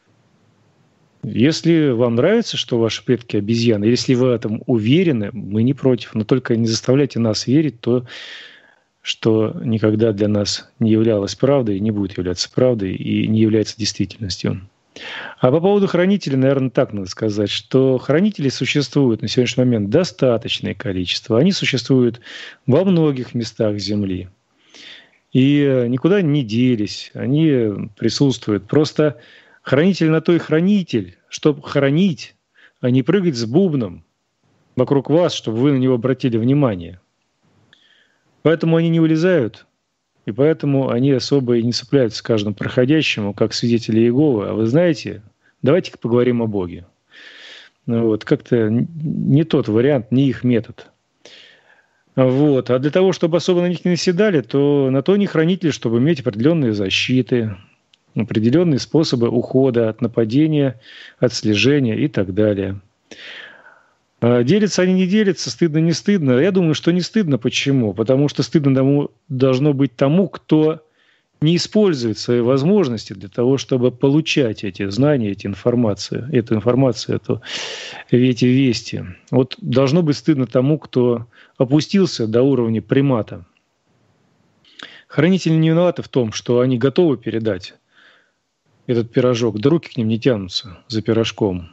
Если вам нравится, что ваши предки обезьяны, если вы в этом уверены, мы не против. Но только не заставляйте нас верить в то, что никогда для нас не являлось правдой, не будет являться правдой и не является действительностью. А по поводу хранителей, наверное, так надо сказать, что хранителей существует на сегодняшний момент достаточное количество. Они существуют во многих местах Земли. И никуда не делись, они присутствуют. Просто хранитель на то и хранитель, чтобы хранить, а не прыгать с бубном вокруг вас, чтобы вы на него обратили внимание. Поэтому они не вылезают, и поэтому они особо и не цепляются к каждому проходящему, как свидетели Иеговы. А вы знаете, давайте-ка поговорим о Боге. Ну, вот, как-то не тот вариант, не их метод. Вот. А для того, чтобы особо на них не наседали, то на то они хранители, чтобы иметь определенные защиты, определенные способы ухода от нападения, от слежения и так далее. Делятся они, не делятся, стыдно, не стыдно. Я думаю, что не стыдно. Почему? Потому что стыдно тому, должно быть тому, кто не использует свои возможности для того, чтобы получать эти знания, эти информации, эту информацию, эту, эти вести. Вот должно быть стыдно тому, кто опустился до уровня примата. Хранители не виноваты в том, что они готовы передать этот пирожок, да руки к ним не тянутся за пирожком.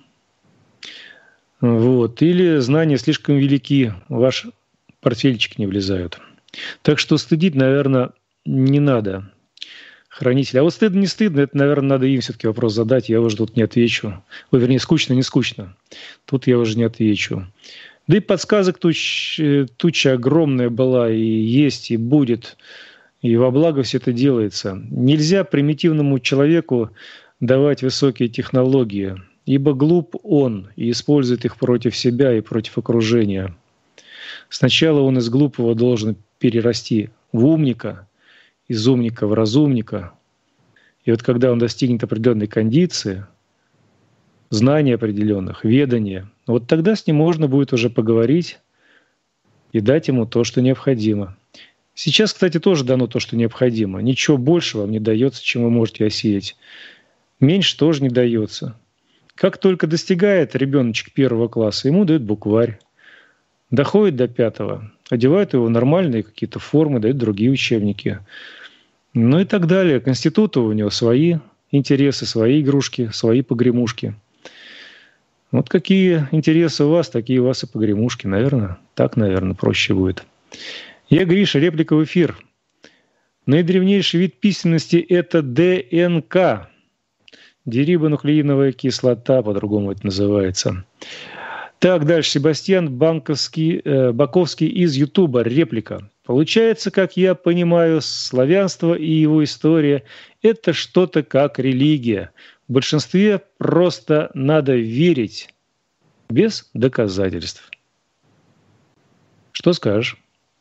Вот. Или знания слишком велики, в ваш портфельчик не влезают. Так что стыдить, наверное, не надо хранителя. А вот стыдно, не стыдно, это, наверное, надо им все-таки вопрос задать, я уже тут не отвечу. Ой, вернее, скучно, не скучно. Тут я уже не отвечу. Да и подсказок туча, туча огромная была, и есть, и будет, и во благо все это делается. Нельзя примитивному человеку давать высокие технологии, ибо глуп он и использует их против себя и против окружения. Сначала он из глупого должен перерасти в умника, из умника в разумника. И вот когда он достигнет определенной кондиции, знаний определенных, ведания, вот тогда с ним можно будет уже поговорить и дать ему то, что необходимо. Сейчас, кстати, тоже дано то, что необходимо. Ничего больше вам не дается, чем вы можете осеять. Меньше тоже не дается. Как только достигает ребеночек первого класса, ему дают букварь. Доходит до пятого, одевают его в нормальные какие-то формы, дают другие учебники. Ну и так далее. К институту у него свои интересы, свои игрушки, свои погремушки. Вот какие интересы у вас, такие у вас и погремушки. Наверное, так, наверное, проще будет. Я Гриша, реплика в эфир. Наидревнейший вид письменности – это ДНК. Дерибонуклеиновая кислота, по-другому это называется. Так, дальше. Себастьян Банковский, э, Баковский из Ютуба. Реплика. Получается, как я понимаю, славянство и его история – это что-то как религия. В большинстве просто надо верить без доказательств. Что скажешь?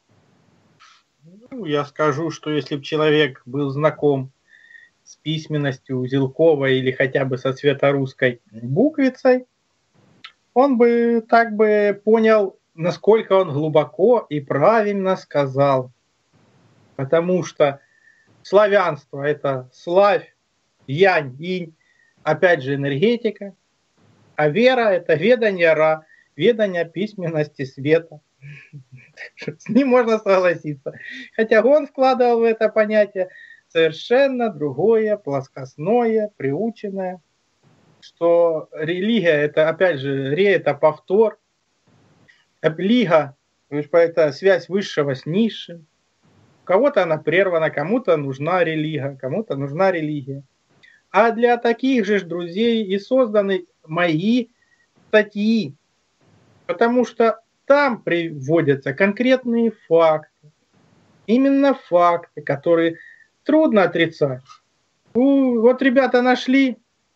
Ну, я скажу, что если бы человек был знаком с письменностью узелковой или хотя бы со светорусской буквицей, он бы так бы понял, насколько он глубоко и правильно сказал. Потому что славянство – это славь, янь, инь, опять же, энергетика. А вера – это ведание Ра, ведание письменности света. С ним можно согласиться. Хотя он вкладывал в это понятие совершенно другое, плоскостное, приученное, что религия – это, опять же, ре – это повтор, лига – это связь высшего с низшим. У кого-то она прервана, кому-то нужна религия, кому-то нужна религия. А для таких же друзей и созданы мои статьи, потому что там приводятся конкретные факты. Именно факты, которые трудно отрицать. У, вот ребята нашли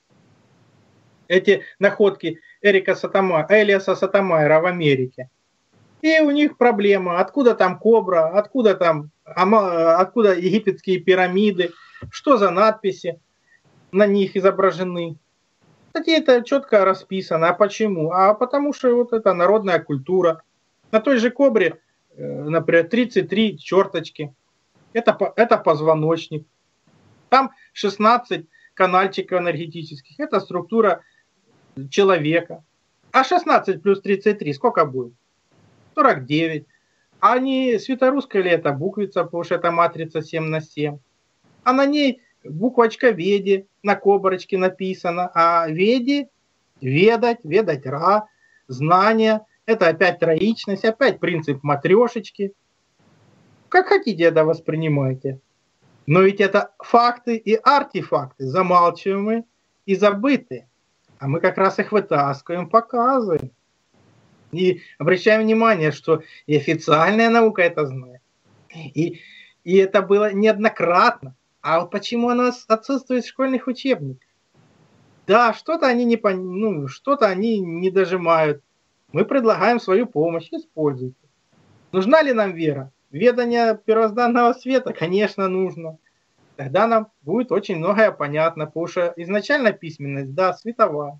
эти находки Эрика Сатама, Элиаса Сатамайера в Америке. И у них проблема, откуда там кобра, откуда там откуда египетские пирамиды, что за надписи на них изображены. Кстати, это четко расписано. А почему? А потому что вот это народная культура. На той же кобре, например, тридцать три черточки. Это, это позвоночник. Там шестнадцать канальчиков энергетических. Это структура человека. А шестнадцать плюс тридцать три сколько будет? сорок девять. А не светорусская ли это буквица, потому что это матрица семь на семь. А на ней буквочка Веди на коброчке написано. А Веди, ведать, ведать Ра, знание. Это опять троичность, опять принцип матрешечки. Как хотите это воспринимайте. Но ведь это факты и артефакты, замалчиваемые и забытые. А мы как раз их вытаскиваем, показываем. И обращаем внимание, что и официальная наука это знает. И, и это было неоднократно. А вот почему у нас отсутствует в школьных учебниках? Да, что-то они не пон... ну, что-то они не дожимают. Мы предлагаем свою помощь, используйте. Нужна ли нам вера? Ведание первозданного света, конечно, нужно. Тогда нам будет очень многое понятно, потому что изначально письменность, да, световая.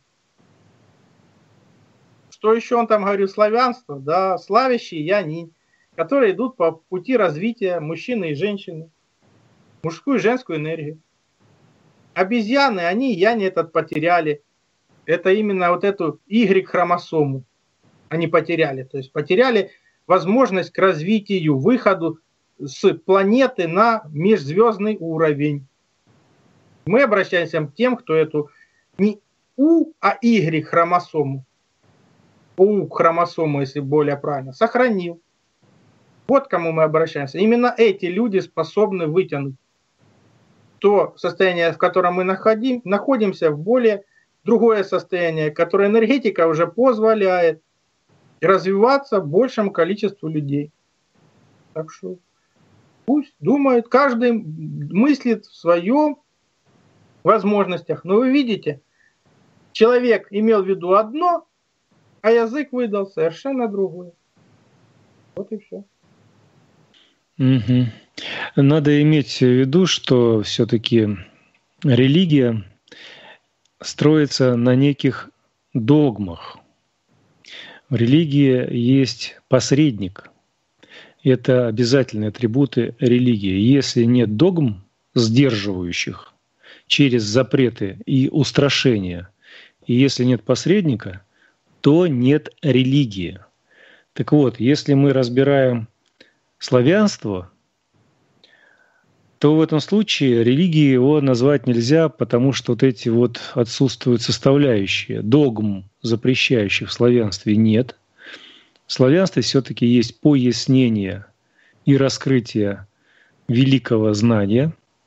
Что еще он там говорил? Славянство, да, славящие янь, которые идут по пути развития мужчины и женщины, мужскую и женскую энергию. Обезьяны, они янь этот потеряли. Это именно вот эту Y-хромосому они потеряли. То есть потеряли возможность к развитию, выходу с планеты на межзвездный уровень. Мы обращаемся к тем, кто эту не У, а Y-хромосому, У-хромосому, если более правильно, сохранил. Вот к кому мы обращаемся. Именно эти люди способны вытянуть то состояние, в котором мы находим, находимся, в более другое состояние, которое энергетика уже позволяет развиваться большему количеству людей. Так что пусть думают, каждый мыслит в своем возможностях. Но вы видите, человек имел в виду одно, а язык выдал совершенно другое. Вот и все. Угу. Надо иметь в виду, что все-таки религия строится на неких догмах. В религии есть посредник. Это обязательные атрибуты религии. Если нет догм, сдерживающих через запреты и устрашения, и если нет посредника, то нет религии. Так вот, если мы разбираем славянство, то в этом случае религией его назвать нельзя, потому что вот эти вот отсутствуют составляющие. Догм, запрещающих в славянстве, нет. В славянстве все-таки есть пояснение и раскрытие великого знания,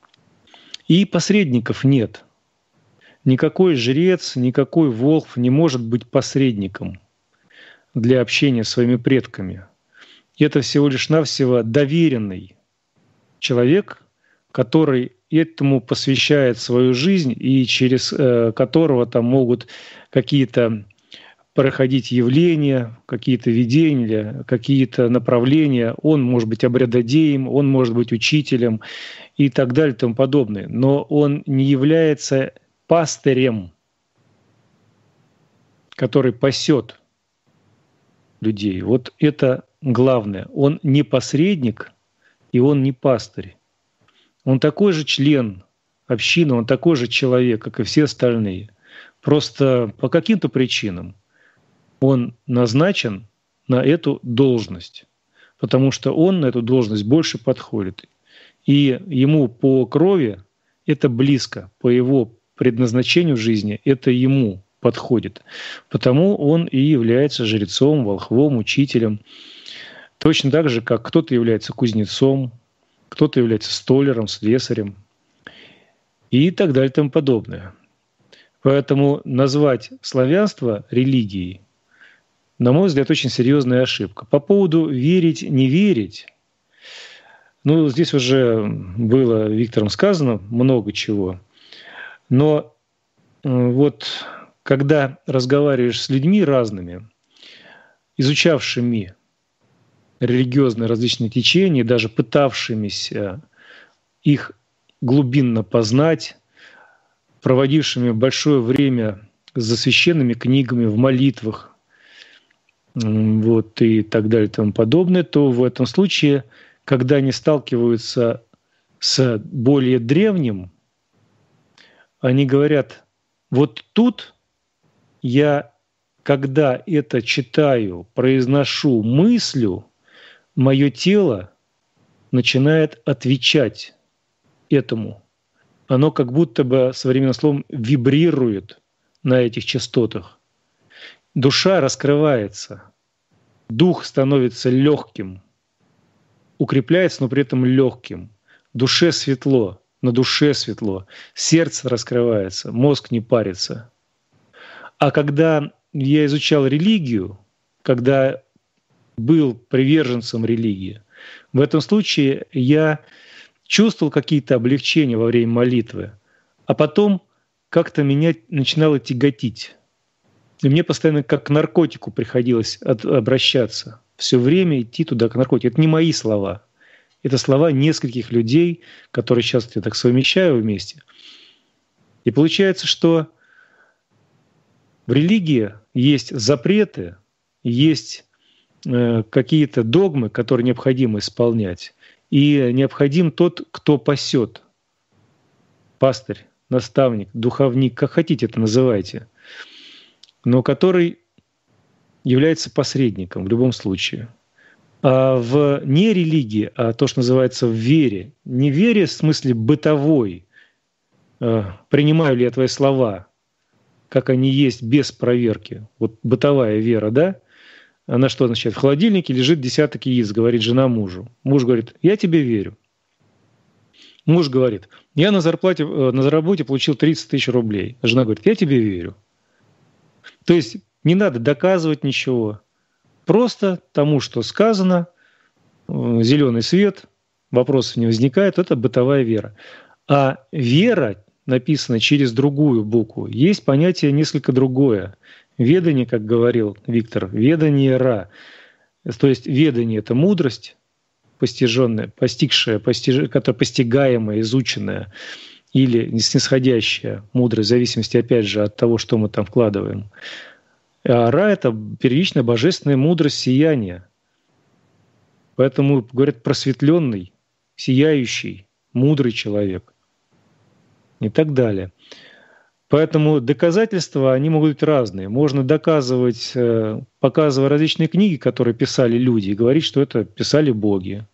и посредников нет. Никакой жрец, никакой волхв не может быть посредником для общения с своими предками. Это всего лишь навсего доверенный человек, который этому посвящает свою жизнь и через э, которого там могут какие-то проходить явления, какие-то видения, какие-то направления. Он может быть обрядодеем, он может быть учителем и так далее и тому подобное. Но он не является пастырем, который пасет людей. Вот это главное. Он не посредник, и он не пастырь. Он такой же член община, он такой же человек, как и все остальные. Просто по каким-то причинам он назначен на эту должность, потому что он на эту должность больше подходит. И ему по крови это близко, по его предназначению в жизни это ему подходит. Потому он и является жрецом, волхвом, учителем. Точно так же, как кто-то является кузнецом, кто-то является столяром, слесарем и так далее и тому подобное. Поэтому назвать славянство религией, на мой взгляд, очень серьезная ошибка. По поводу верить, не верить, ну, здесь уже было Виктором сказано много чего, но вот когда разговариваешь с людьми разными, изучавшими религиозные различные течения, даже пытавшимися их глубинно познать, проводившими большое время за священными книгами, в молитвах, вот, и так далее и тому подобное, то в этом случае, когда они сталкиваются с более древним, они говорят, вот тут я, когда это читаю, произношу, мыслю, мое тело начинает отвечать этому. Оно как будто бы, современным словом, вибрирует на этих частотах. Душа раскрывается, дух становится легким, укрепляется, но при этом легким. Душе светло, на душе светло, сердце раскрывается, мозг не парится. А когда я изучал религию, когда был приверженцем религии, в этом случае я чувствовал какие-то облегчения во время молитвы, а потом как-то меня начинало тяготить. И мне постоянно как к наркотику приходилось от, обращаться. Все время идти туда, к наркотику. Это не мои слова. Это слова нескольких людей, которые сейчас я так совмещаю вместе. И получается, что в религии есть запреты, есть э, какие-то догмы, которые необходимо исполнять. И необходим тот, кто пасет. Пастырь, наставник, духовник, как хотите это называйте, но который является посредником в любом случае. А в не религии, а то, что называется в вере, не вере в смысле бытовой, э, принимаю ли я твои слова, как они есть без проверки, вот бытовая вера, да, она что означает? В холодильнике лежит десяток яиц, говорит жена мужу. Муж говорит, я тебе верю. Муж говорит, я на зарплате, на заработе получил тридцать тысяч рублей. Жена говорит, я тебе верю. То есть не надо доказывать ничего. Просто тому, что сказано, зеленый свет, вопросов не возникает, это бытовая вера. А вера, написана через другую букву, есть понятие несколько другое. Ведание, как говорил Виктор, ведание ра. То есть ведание – это мудрость, постиженная, постигшая, постиж... которая постигаемая, изученная, или снисходящая мудрость, в зависимости, опять же, от того, что мы там вкладываем. А ра – это первичная божественная мудрость сияния. Поэтому говорят просветленный, сияющий, мудрый человек и так далее. Поэтому доказательства, они могут быть разные. Можно доказывать, показывая различные книги, которые писали люди, и говорить, что это писали боги.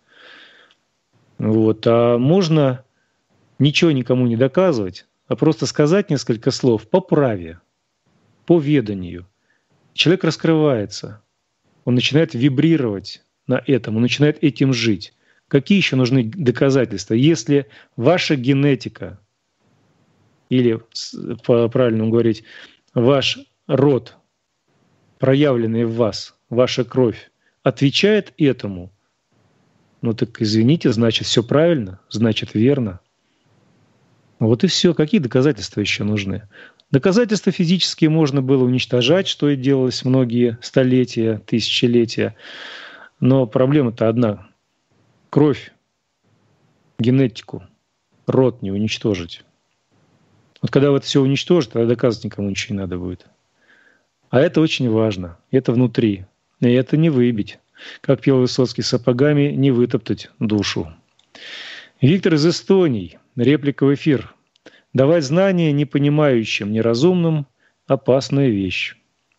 Вот. А можно ничего никому не доказывать, а просто сказать несколько слов по праве, по веданию. Человек раскрывается, он начинает вибрировать на этом, он начинает этим жить. Какие еще нужны доказательства? Если ваша генетика, или, по-правильному говорить, ваш род, проявленный в вас, ваша кровь, отвечает этому, ну так извините, значит, все правильно, значит, верно. Вот и все. Какие доказательства еще нужны? Доказательства физические можно было уничтожать, что и делалось многие столетия, тысячелетия. Но проблема-то одна. Кровь, генетику, род не уничтожить. Вот когда вы это все уничтожите, тогда доказывать никому ничего не надо будет. А это очень важно. Это внутри. И это не выбить. Как пел Высоцкий, сапогами не вытоптать душу. Виктор из Эстонии. Реплика в эфир. Давать знания непонимающим, неразумным – опасная вещь.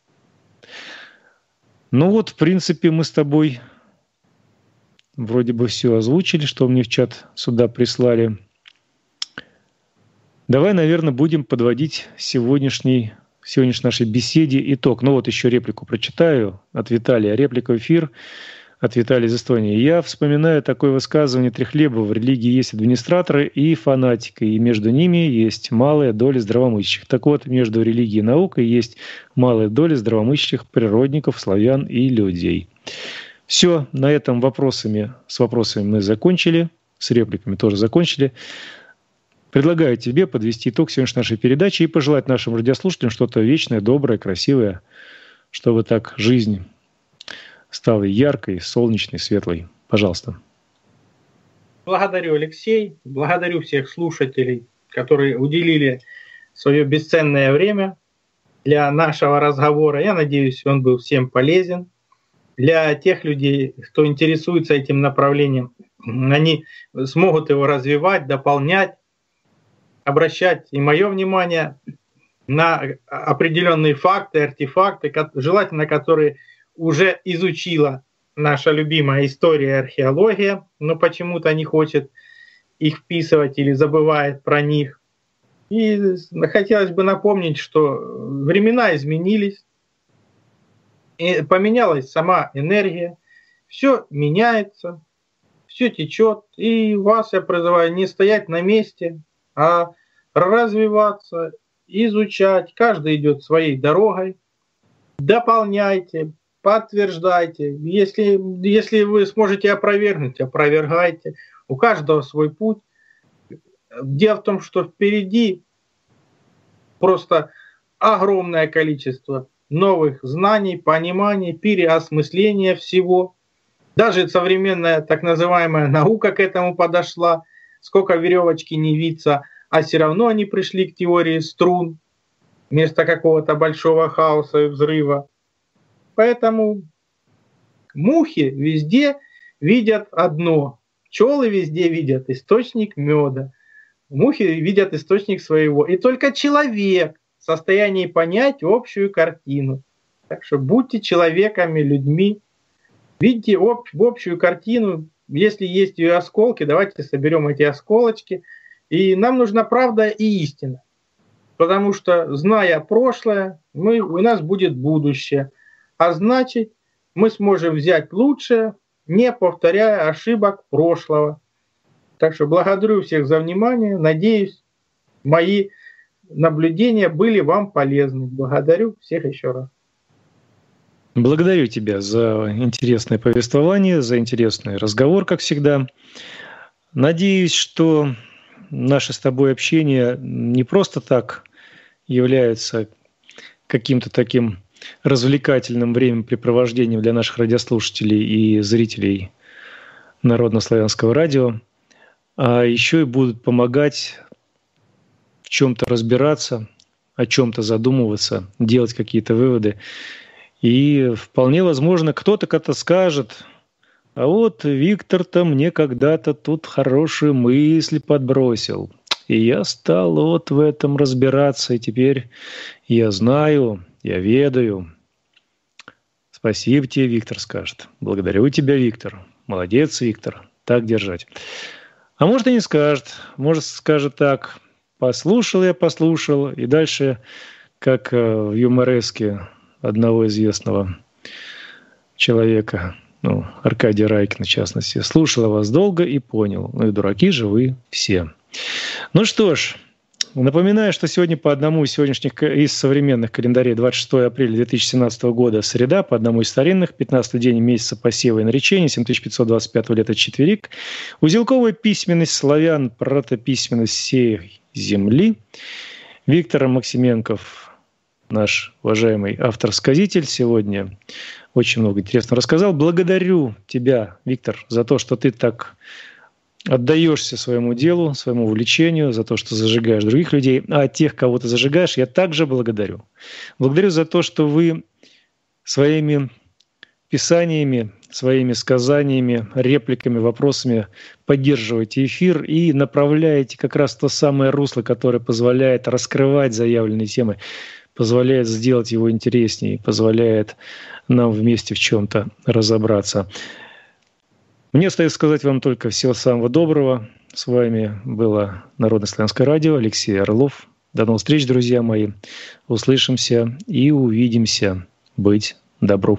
Ну вот, в принципе, мы с тобой вроде бы все озвучили, что мне в чат сюда прислали. Давай, наверное, будем подводить сегодняшний, сегодняшней нашей беседе итог. Ну вот еще реплику прочитаю от Виталия. Реплика в эфир от Виталия из Эстонии. Я вспоминаю такое высказывание Трехлебова: в религии есть администраторы и фанатики, и между ними есть малая доля здравомыслящих. Так вот, между религией и наукой есть малая доля здравомыслящих природников, славян и людей. Все, на этом вопросами, с вопросами мы закончили, с репликами тоже закончили. Предлагаю тебе подвести итог сегодняшней нашей передачи и пожелать нашим радиослушателям что-то вечное, доброе, красивое, чтобы так жизнь стала яркой, солнечной, светлой. Пожалуйста. Благодарю, Алексей. Благодарю всех слушателей, которые уделили свое бесценное время для нашего разговора. Я надеюсь, он был всем полезен. Для тех людей, кто интересуется этим направлением, они смогут его развивать, дополнять, обращать и мое внимание на определенные факты, артефакты, желательно которые уже изучила наша любимая история и археология, но почему-то не хочет их вписывать или забывает про них. И хотелось бы напомнить, что времена изменились, и поменялась сама энергия, все меняется, все течет, и вас я призываю не стоять на месте, а развиваться, изучать. Каждый идет своей дорогой. Дополняйте, подтверждайте. Если, если вы сможете опровергнуть, опровергайте. У каждого свой путь. Дело в том, что впереди просто огромное количество новых знаний, пониманий, переосмысления всего. Даже современная так называемая наука к этому подошла. Сколько веревочки не виться, а все равно они пришли к теории струн вместо какого-то большого хаоса и взрыва. Поэтому мухи везде видят одно. Пчелы везде видят источник меда. Мухи видят источник своего. И только человек в состоянии понять общую картину. Так что будьте человеками, людьми. Видите об, общую картину. Если есть ее осколки, давайте соберем эти осколочки. И нам нужна правда и истина. Потому что, зная прошлое, мы, у нас будет будущее. А значит, мы сможем взять лучшее, не повторяя ошибок прошлого. Так что благодарю всех за внимание. Надеюсь, мои наблюдения были вам полезны. Благодарю всех еще раз. Благодарю тебя за интересное повествование, за интересный разговор, как всегда. Надеюсь, что наше с тобой общение не просто так является каким-то таким развлекательным времяпрепровождением для наших радиослушателей и зрителей Народно-славянского радио, а еще и будут помогать в чем-то разбираться, о чем-то задумываться, делать какие-то выводы. И вполне возможно, кто-то как-то скажет: а вот Виктор-то мне когда-то тут хорошие мысли подбросил. И я стал вот в этом разбираться, и теперь я знаю, я ведаю. Спасибо тебе, Виктор, скажет. Благодарю тебя, Виктор. Молодец, Виктор. Так держать. А может, и не скажет. Может, скажет так: послушал я, послушал. И дальше, как в юмореске одного известного человека, ну, Аркадия Райкина, в частности, слушал я вас долго и понял. Ну и дураки же вы все. Ну что ж, напоминаю, что сегодня по одному из сегодняшних из современных календарей двадцать шестое апреля две тысячи семнадцатого года среда, по одному из старинных, пятнадцатый день месяца посева и наречения, семь тысяч пятьсот двадцать пятого лета четверик, узелковая письменность славян, протописьменность всей земли. Виктор Максименков, наш уважаемый автор-сказитель, сегодня очень много интересного рассказал. Благодарю тебя, Виктор, за то, что ты так отдаешься своему делу, своему увлечению, за то, что зажигаешь других людей. А тех, кого ты зажигаешь, я также благодарю. Благодарю за то, что вы своими писаниями, своими сказаниями, репликами, вопросами поддерживаете эфир и направляете как раз то самое русло, которое позволяет раскрывать заявленные темы, позволяет сделать его интереснее, позволяет нам вместе в чем-то разобраться. Мне остается сказать вам только всего самого доброго. С вами было Народное славянское радио, Алексей Орлов. До новых встреч, друзья мои. Услышимся и увидимся. Быть добру.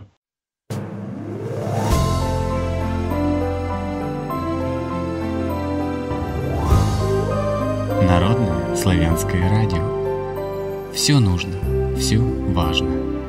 Народное славянское радио. Все нужно, все важно.